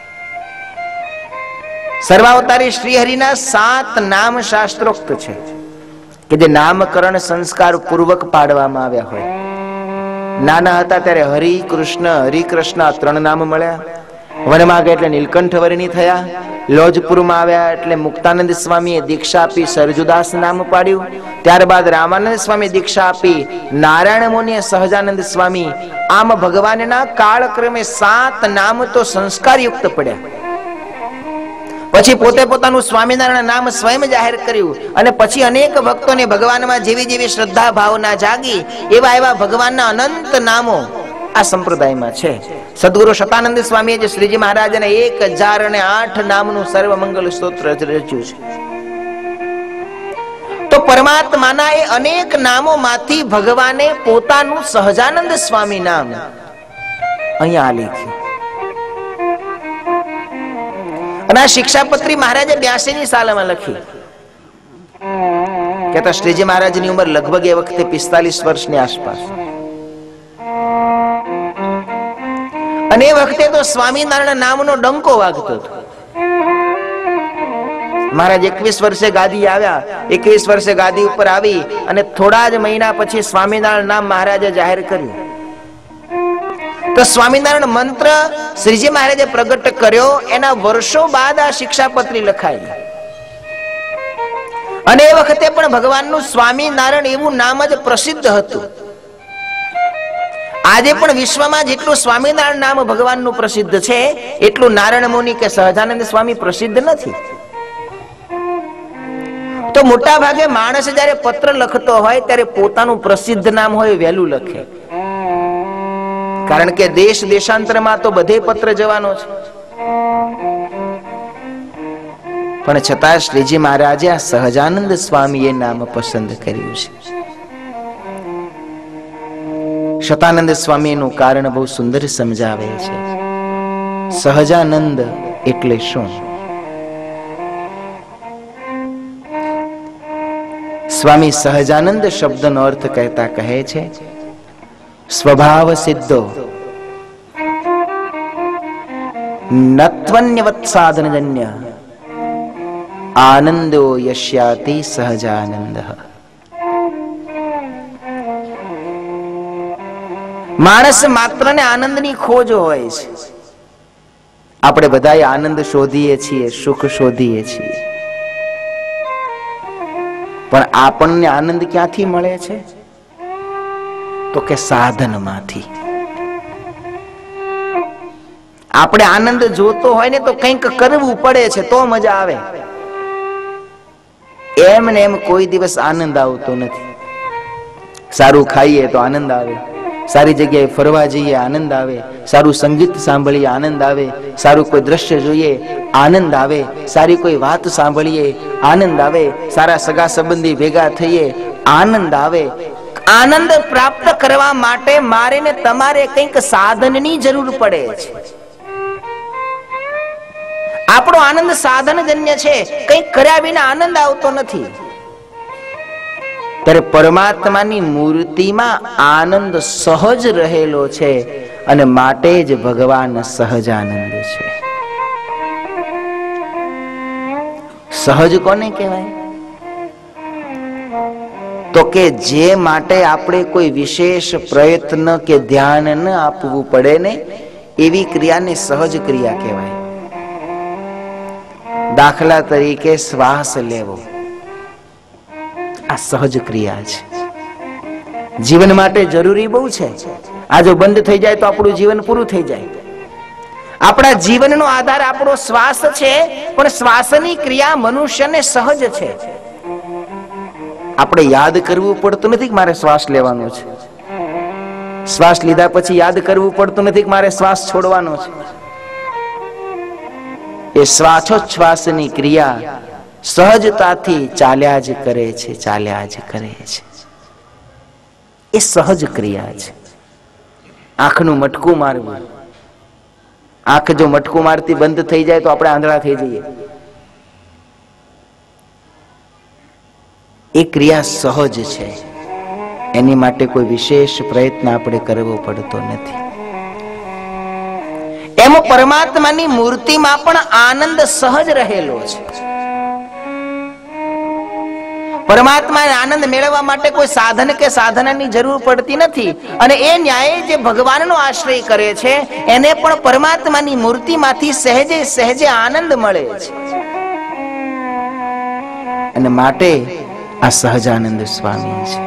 સર્વાવતારી શ્રી હરિના સાત નામ શાસ્ત્રોક્ત છે કે જે નામકરણ સંસ્કાર પૂર્વક પાડવામાં આવ્યા હોય. નાના હતા ત્યારે હરિ કૃષ્ણ હરિ કૃષ્ણ ત્રણ નામ મળ્યા. વનમાં ગયા એટલે નીલકંઠ વર્ણી થયા. લોજપુરમાં આવ્યા એટલે મુક્તાનંદ સ્વામીએ દીક્ષા આપી સરજુદાસ નામ પાડ્યું. ત્યારબાદ રામાનંદ સ્વામી દીક્ષા આપી, નારાયણ મુનિએ સહજાનંદ સ્વામી. આમ ભગવાનના કાળક્રમે સાત નામ તો સંસ્કારયુક્ત પડ્યા. પછી પોતે પોતાનું સ્વામિનારાયણ નામ સ્વયં જાહેર કર્યું અને પછી અનેક ભક્તોને ભગવાનમાં જેવી જેવી શ્રદ્ધા ભાવના જાગી એવા એવા ભગવાનના અનંત નામો આ સંપ્રદાયમાં છે. સદગુરુ શતાનંદ સ્વામીએ જે શ્રીજી મહારાજને એક હજાર અને આઠ નામનું સર્વમંગલ સ્તોત્ર રચ્યું છે. તો પરમાત્માના એ અનેક નામોમાંથી ભગવાને પોતાનું સહજાનંદ સ્વામી નામ અહીંયા લખ્યું. અને આ શિક્ષાપત્રી મહારાજે બ્યાસી ની સાલમાં લખી. કહેતા શ્રીજી મહારાજની ઉંમર લગભગ એ વખતે પિસ્તાલીસ વર્ષની આસપાસ. અને એ વખતે તો સ્વામિનારાયણ નામનો ડંકો વાગતો હતો. મહારાજ એકવીસ વર્ષે ગાદી આવ્યા. એકવીસ વર્ષે ગાદી ઉપર આવી અને થોડા જ મહિના પછી સ્વામિનારાયણ નામ મહારાજે જાહેર કર્યું. તો સ્વામિનારાયણ મંત્ર શ્રીજી મહારાજે પ્રગટ કર્યો એના વર્ષો બાદ આ શિક્ષાપત્રી લખાઈ. અને એ વખતે પણ ભગવાનનું સ્વામિનારાયણ એવું નામ જ પ્રસિદ્ધ હતું. આજે પણ વિશ્વમાં જેટલું સ્વામિનારાયણ નામ ભગવાનનું પ્રસિદ્ધ છે એટલું નારાયણ મુનિ કે સહજાનંદ સ્વામી પ્રસિદ્ધ નથી. તો મોટા ભાગે માણસ જયારે પત્ર લખતો હોય ત્યારે પોતાનું પ્રસિદ્ધ નામ હોય વહેલું લખે. કારણ કે દેશ દેશાંતરમાં તો બધે પત્ર જવાનો છે. પણ છતાં શ્રીજી મહારાજે આ સહજાનંદ સ્વામીએ નામ પસંદ કર્યું છે. શતાનંદ સ્વામી એનું કારણ બહુ સુંદર સમજાવે છે. સહજાનંદ એટલે શું? સ્વામી સહજાનંદ શબ્દનો અર્થ કહેતા કહે છે સ્વભાવ સિદ્ધો નત્વન્યવત સાધનજન્ય આનંદો યશ્યાતિ સહજાનંદ. માણસ માત્ર ને આનંદની ખોજ હોય છે. આપણે બધા આનંદ શોધીએ છીએ, સુખ શોધીએ છીએ, પણ આપણને આનંદ ક્યાંથી મળે છે? તો કે સાધનમાંથી. આપણે આનંદ જોતો હોય ને તો કંઈક કરવું પડે છે તો મજા આવે. એમ ને એમ કોઈ દિવસ આનંદ આવતો નથી. સારું ખાઈએ તો આનંદ આવે, સારી જગ્યાએ ફરવા જઈએ આનંદ આવે, સારું સંગીત સાંભળીએ આનંદ આવે, સારું કોઈ દ્રશ્ય જોઈએ આનંદ આવે, સારી કોઈ વાત સાંભળીએ આનંદ આવે, સારા સગા સંબંધી ભેગા થઈએ આનંદ આવે. આનંદ પ્રાપ્ત કરવા માટે મારે ને તમારે કંઈક સાધનની જરૂર પડે છે. આપણો આનંદ સાધનજન્ય છે, કંઈક કર્યા વિના આનંદ આવતો નથી. ત્યારે પરમાત્માની મૂર્તિમાં આનંદ સહજ રહેલો છે અને માટે જ ભગવાન સહજાનંદ છે. સહજ કોને કહેવાય? તો કે જે માટે આપણે કોઈ વિશેષ પ્રયત્ન કે ધ્યાન ન આપવું પડે ને એવી ક્રિયાને સહજ ક્રિયા કહેવાય. દાખલા તરીકે શ્વાસ લેવો, આ સહજ ક્રિયા છે. જીવન માટે જરૂરી બહુ છે. આ જો બંધ થઈ જાય તો આપણું જીવન પૂરું થઈ જાય. આપણા જીવનનો આધાર આપણો શ્વાસ છે, પણ શ્વાસની ક્રિયા મનુષ્યને સહજ છે. આપણે યાદ કરવું પડતું નથી કે મારે શ્વાસ લેવાનો છે. શ્વાસ લીધા પછી યાદ કરવું પડતું નથી કે મારે શ્વાસ છોડવાનો છે. એ શ્વાસોચ્છ્વાસની ક્રિયા સહજતાથી ચાલ્યા જ કરે છે, ચાલ્યા જ કરે છે. એ સહજ ક્રિયા છે. આંખનું મટકું મારવું, આંખ જો મટકું મારતી બંધ થઈ જાય તો આપણે આંધળા થઈ જઈએ. એ ક્રિયા સહજ છે, એની માટે કોઈ વિશેષ પ્રયત્ન આપણે કરવો પડતો નથી. એમ પરમાત્માની મૂર્તિમાં પણ આનંદ સહજ રહેલો છે. પરમાત્માને આનંદ મેળવવા માટે કોઈ સાધન કે સાધનાની જરૂર પડતી નથી. અને એ ન્યાય જે ભગવાનનો આશ્રય કરે છે એને પણ પરમાત્માની મૂર્તિમાંથી સહેજે સહેજે આનંદ મળે છે. અને માટે આ સહજાનંદ સ્વામી છે.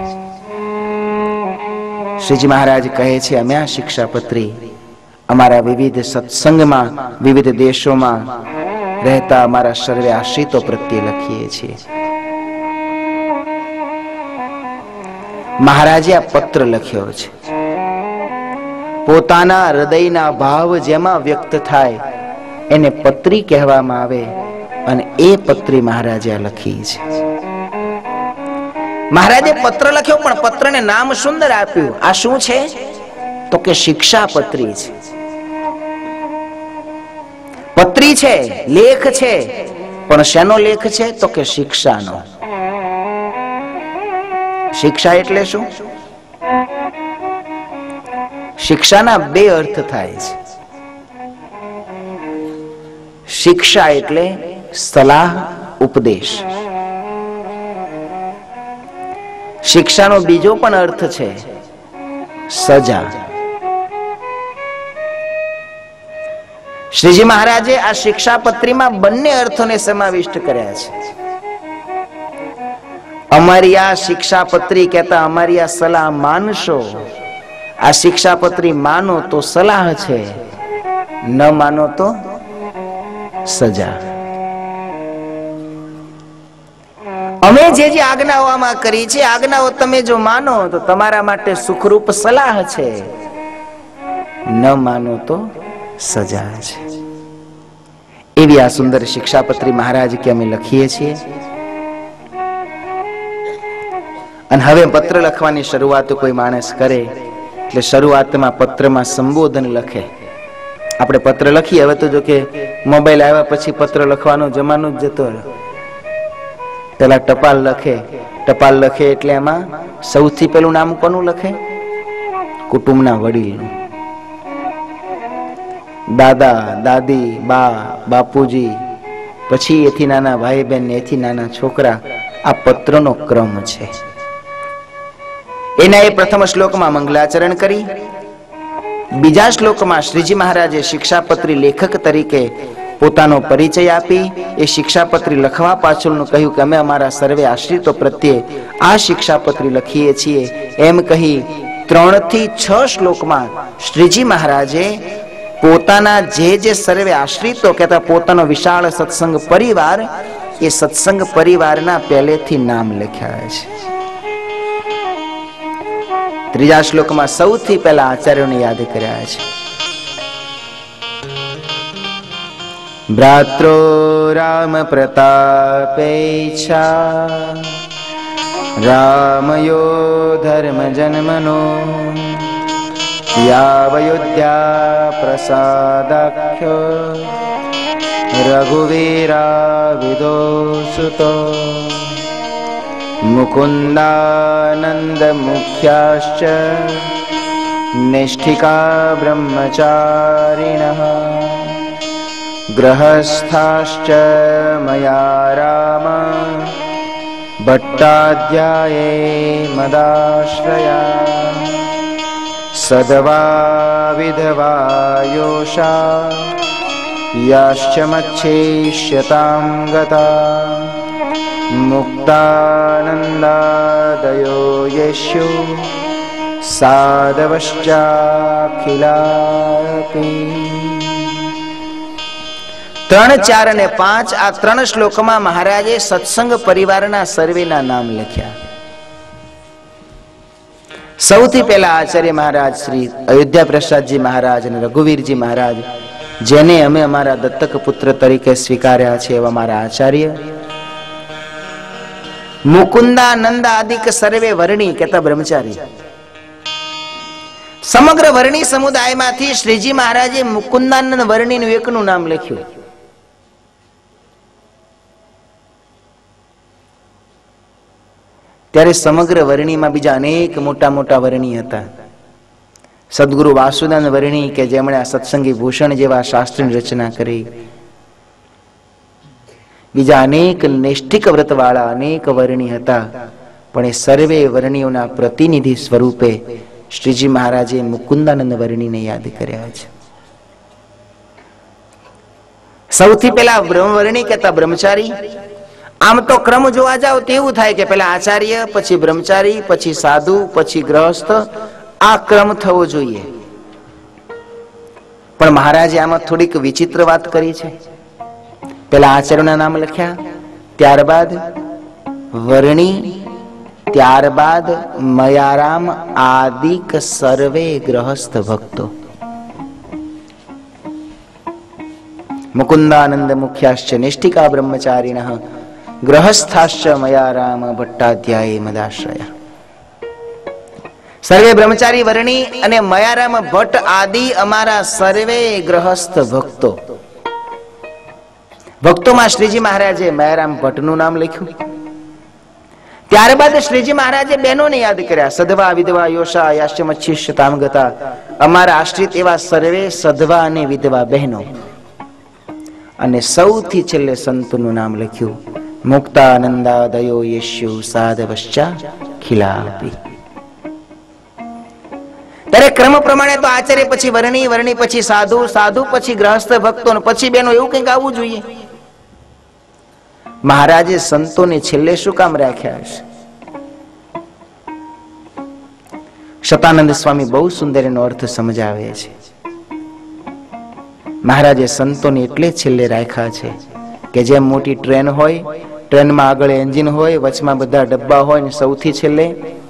શ્રીજી મહારાજ કહે છે, અમે આ શિક્ષાપત્રી અમારા વિવિધ સત્સંગમાં વિવિધ દેશોમાં રહેતા અમારા સર્વે આશ્રિતો પ્રત્યે લખીએ છીએ. મહારાજે આ પત્ર લખ્યો છે. પોતાના હૃદયના ભાવ જેમાં વ્યક્ત થાય એને પત્રી કહેવામાં આવે, અને એ પત્રી મહારાજે લખી છે. મહારાજે પત્ર લખ્યો, પણ પત્રને નામ સુંદર આપ્યું. આ શું છે? તો કે શિક્ષાપત્રી છે. પત્રી છે, લેખ છે, પણ શેનો લેખ છે? તો કે શિક્ષાનો. શિક્ષા એટલે શું? શિક્ષાના બે અર્થ થાય છે. શિક્ષા એટલે સલાહ, ઉપદેશ. શિક્ષાનો બીજો પણ અર્થ છે સજા. શ્રીજી મહારાજે આ શિક્ષાપત્રીમાં બંને અર્થોને સમાવિષ્ટ કર્યા છે. અમારી આ શિક્ષાપત્રી કહેતા અમારી આ સલાહ માનશો. આ શિક્ષાપત્રી માનો તો સલાહ છે, ન માનો તો સજા. અમે જે જે આજ્ઞાઓ આમાં કરી છે, આજ્ઞાઓ તમે જો માનો તો તમારા માટે સુખરૂપ સલાહ છે, ન માનો તો સજા છે. એવી આ સુંદર શિક્ષાપત્રી મહારાજ કે અમે લખીએ છીએ. અને હવે પત્ર લખવાની શરૂઆત કોઈ માણસ કરે એટલે શરૂઆતમાં પત્રમાં સંબોધન લખે. આપણે પત્ર લખીએ, હવે તો જો કે મોબાઈલ આવ્યા પછી પત્ર લખવાનો જમાનો જ જતો રહ્યો. પેલા ટપાલ લખે, ટપાલ લખે એટલે એમાં સૌથી પેલું નામ કોનું લખે? કુટુંબના વડીલનું. દાદા, દાદી, બા, બાપુજી, પછી એથી નાના ભાઈ બહેન, એથી નાના છોકરા, આ પત્રનો ક્રમ છે. એના એ પ્રથમ શ્લોકમાં મંગલાચરણ કરી, બીજા શ્લોકમાં શ્રીજી મહારાજે શિક્ષાપત્રી લેખક તરીકે પોતાનો પરિચય આપી, એ શિક્ષાપત્રી લખવા પાછળનું કહ્યું કે અમે અમારા સર્વે આશ્રિતો પ્રત્યે આ શિક્ષાપત્રી લખીએ છીએ. એમ કહી ત્રણ થી છ શ્લોકમાં શ્રીજી મહારાજે પોતાના જે જે સર્વે આશ્રિતો કહેતા પોતાનો વિશાળ સત્સંગ પરિવાર, એ સત્સંગ પરિવારના પહેલેથી નામ લખ્યા છે. ત્રીજા શ્લોકમાં સૌથી પહેલા આચાર્યોને યાદ કર્યા છે. ભ્રાત્રો રામ પ્રતાપેચ્છા રામયો ધર્મ જન્મનો યાવયોધ્યા પ્રસાદાખ્યો રઘુવીરા વિદોસુતો મુકુંદાનંદ મુખ્યાશ્ચ નિષ્ઠિકા બ્રહ્મચારિણઃ ગૃહસ્થાશ્ચ મયા રામ ભટ્ટાધ્યાયે મદાશ્રયા સદવા વિધવા યોષા યાશ્ચ મચ્છેષ્યતામ ગતા મુક્તાનંદાદયો યસ્યુ સાધવશ્ચાખિલાપી. ત્રણ, ચાર અને પાંચ આ ત્રણ શ્લોકમાં મહારાજે સત્સંગ પરિવારના સર્વેના નામ લખ્યા. સૌથી પહેલા આચાર્ય મહારાજ શ્રી અયોધ્યા પ્રસાદજી મહારાજ અને રઘુવીરજી મહારાજ, જેને અમે અમારા દત્તક પુત્ર તરીકે સ્વીકાર્યા છે એવા મારા આચાર્ય. મુકુંદાનંદ આદિક સર્વે વર્ણી કહેતા બ્રહ્મચારી. સમગ્ર વર્ણી સમુદાયમાંથી શ્રીજી મહારાજે મુકુંદાનંદ વર્ણીનું એકનું નામ લખ્યું. ત્યારે સમગ્ર વર્ણીમાં બીજા અનેક મોટા મોટા વર્ણી હતા. સદગુરુ વાસુદાનંદ વર્ણી કે જેમણે આ સત્સંગી ભૂષણ જેવા શાસ્ત્રની રચના કરી, બીજા અનેક નૈષ્ઠિક વ્રતવાળા અનેક વર્ણી હતા. પણ એ સર્વે વર્ણીઓના પ્રતિનિધિ સ્વરૂપે શ્રીજી મહારાજે મુકુંદાનંદ વર્ણીને યાદ કર્યા છે. સૌથી પહેલા બ્રહ્મવર્ણી કહેતા બ્રહ્મચારી. આમ તો ક્રમ જોવા જાવ તો એવું થાય કે પેલા આચાર્ય, પછી બ્રહ્મચારી, પછી સાધુ, પછી ગ્રહસ્થ, આ ક્રમ થવો જોઈએ. પણ મહારાજે આમાં થોડીક વિચિત્ર વાત કરી છે. પેલા આચાર્યના નામ લખ્યા, ત્યારબાદ વર્ણી, ત્યારબાદ મયારામ આદિક સર્વે ગ્રહસ્થ ભક્તો. મુકુંદાનંદ મુખ્યાશ્ચ નિષ્ઠિકા બ્રહ્મચારિણઃ ગ્રહસ્થાશ્ચ મયારામ ભટ્ટાધ્યાયે મદાશ્રયા. સર્વે બ્રહ્મચારી વર્ણી અને મયારામ ભટ્ટ આદિ અમારા સર્વે ગ્રહસ્થ ભક્તો. ભક્તોમાં શ્રીજી મહારાજે મયારામ ભટ્ટનું નામ લખ્યું. ત્યારબાદ શ્રીજી મહારાજે બહેનોને યાદ કર્યા. સધવા વિધવા યોષા યાશ્ચમચ્છિષ્યતામ ગતા. અમારા આશ્રિત એવા સર્વે સધવા અને વિધવા બહેનો. અને સૌથી છેલ્લે સંતોનું નામ લખ્યું. મુક્તાનંદાદયો યસ્યુ સાધવશ્ચા ખિલાપી. ત્યારે ક્રમ પ્રમાણે તો આચાર્ય, પછી વર્ણી, વર્ણી પછી સાધુ, સાધુ પછી ગ્રહસ્થ ભક્તો, પછી બેનો, એવું કંઈક આવવું જોઈએ. મહારાજે સંતોને છેલ્લે શું કામ રાખ્યા છે? શતાનંદ સ્વામી બહુ સુંદર એનો અર્થ સમજાવે છે. મહારાજે સંતોને એટલે છેલ્લે રાખ્યા છે કે જેમ મોટી ટ્રેન હોય, ટ્રેનમાં આગળ એન્જિન હોય, વચમાં બધા ડબ્બા હોય, ને સૌથી છેલ્લે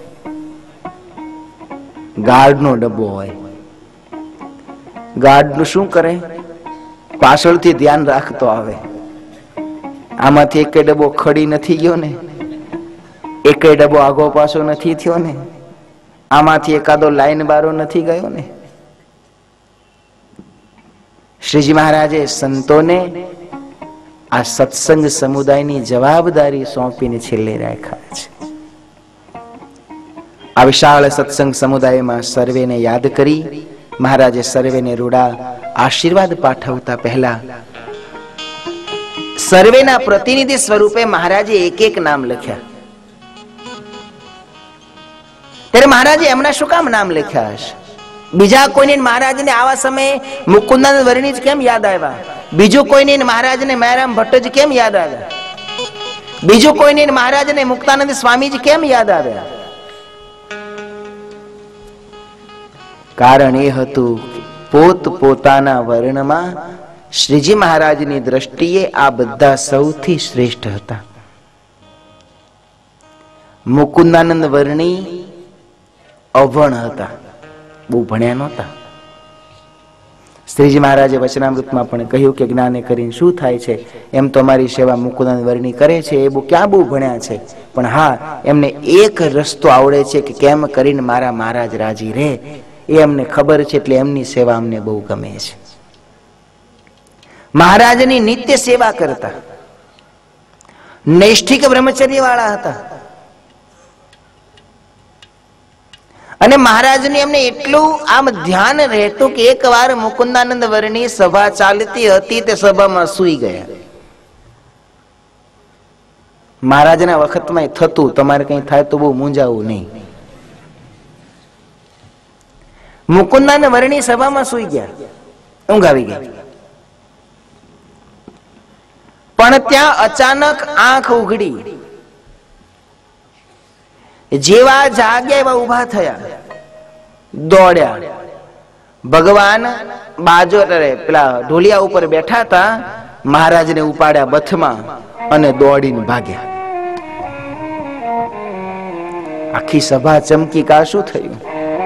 ગાર્ડનો ડબ્બો હોય. ગાર્ડનું શું કરે? પાછળથી ધ્યાન રાખતો આવે. આમાંથી એક ડબ્બો ખડી નથી ગયો ને, એક ડબ્બો આગો પાછો નથી થયો ને, આમાંથી એકાદો લાઈન બારો નથી ગયો ને. શ્રીજી મહારાજે સંતોને આ સત્સંગ સમુદાયની જવાબદારી સોંપીને છેલ્લે રાખ્યા છે. આ વિશાળ સત્સંગ સમુદાયમાં સર્વેને યાદ કરી મહારાજે સર્વેને રૂડા આશીર્વાદ પાઠવતા પહેલા સર્વેના પ્રતિનિધિ સ્વરૂપે મહારાજે એક એક નામ લખ્યા. ત્યારે મહારાજે એમના શું કામ નામ લખ્યા હશે? બીજા કોઈને મહારાજને આવા સમયે મુકુંદાનંદ વર્ણી જ કેમ યાદ આવ્યા? બીજું કોઈને મહારાજને મયારામ ભટ્ટ જ કેમ યાદ આવ્યા? બીજું કોઈને મહારાજને મુક્તાનંદ સ્વામી જ કેમ યાદ આવ્યા? કારણ એ હતું પોત પોતાના વર્ણમાં શ્રીજી મહારાજની દ્રષ્ટિએ આ બધા સૌથી શ્રેષ્ઠ હતા. મુકુંદાનંદ વર્ણી અભણ હતા, બહુ ભણ્યા નહોતા. શ્રીજી મહારાજે વચનામૃતમાં પણ કહ્યું કે જ્ઞાને કરીને શું થાય છે? એમ તો અમારી સેવા મુકુંદાનંદ વર્ણી કરે છે, એ બહુ ક્યાં બહુ ભણ્યા છે, પણ હા એમને એક રસ્તો આવડે છે કે કેમ કરીને મારા મહારાજ રાજી રહે, એ અમને ખબર છે, એટલે એમની સેવા અમને બહુ ગમે છે. મહારાજની નિત્ય સેવા કરતા, નૈષ્ઠિક બ્રહ્મચર્ય વાળા હતા. અને મહારાજને એમને એટલું આમ ધ્યાન રહેતું કે એક વાર મુકુંદાનંદ વર્ણી સભા ચાલતી હતી, તે સભામાં સૂઈ ગયા. મહારાજના વખતમાં થતું, તમારે કઈ થાય તો બહુ મૂંઝાવું નહીં. મુકુંદાનંદ વર્ણી સભામાં સૂઈ ગયા, ઊંઘ આવી ગઈ. પણ ત્યાં અચાનક આંખ ઉઘડી, જેવા જાગ્યા એવા ઉભા થયા, દોડ્યા. ભગવાન બાજો પેલા ઢોલિયા ઉપર બેઠા હતા, મહારાજને ઉપાડ્યા બથમાં અને દોડીને ભાગ્યા. આખી સભા ચમકી. કા શું થયું?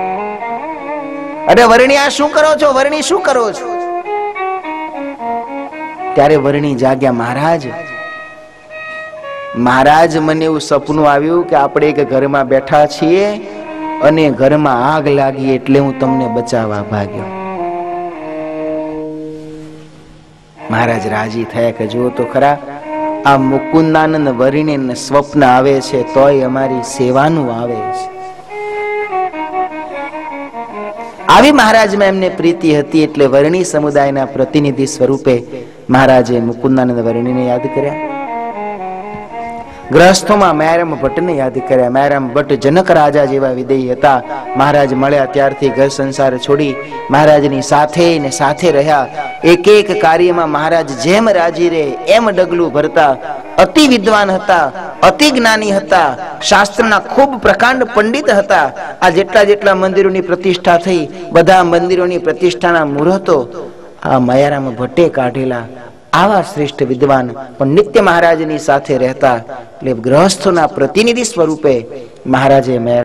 અરે વર્ણી આ શું કરો છો? વર્ણી શું કરો છો? ત્યારે વર્ણી જાગ્યા. મહારાજ મહારાજ મને એવું સપનું આવ્યું કે આપણે એક ઘરમાં બેઠા છીએ અને ઘરમાં આગ લાગી, એટલે હું તમને બચાવવા ભાગ્યો. મહારાજ રાજી થયા કે જુઓ તો ખરા, આ મુકુંદાનંદ વર્ણીને સ્વપ્ન આવે છે તોય અમારી સેવાનું આવે છે. આવી મહારાજમાં એમને પ્રીતિ હતી, એટલે વર્ણી સમુદાયના પ્રતિનિધિ સ્વરૂપે મહારાજે મુકુંદાનંદ વર્ણીને યાદ કર્યા. ગ્રહસ્થોમાં મયારામ ભટ્ટને યાદ કર્યા. મયારામ ભટ્ટ જનક રાજા જેવા વિદેહી હતા. મહારાજ મળ્યા ત્યારથી ઘર સંસાર છોડી મહારાજની સાથે ને સાથે રહ્યા. એક એક કાર્યમાં મહારાજ જેમ રાજી રહે એમ ડગલું ભરતા. અતિ વિદ્વાન હતા, અતિ જ્ઞાની હતા, શાસ્ત્રના ખૂબ પ્રકાંડ પંડિત હતા. આ જેટલા જેટલા મંદિરોની પ્રતિષ્ઠા થઈ, બધા મંદિરોની પ્રતિષ્ઠાના મુહૂર્તો આ મયારામ ભટ્ટે કાઢેલા. આવા શ્રેષ્ઠ વિદ્વાન પણ નિત્ય મહારાજની સાથે રહેતા, એટલે ગ્રહસ્થોના પ્રતિનિધિ સ્વરૂપે મહારાજે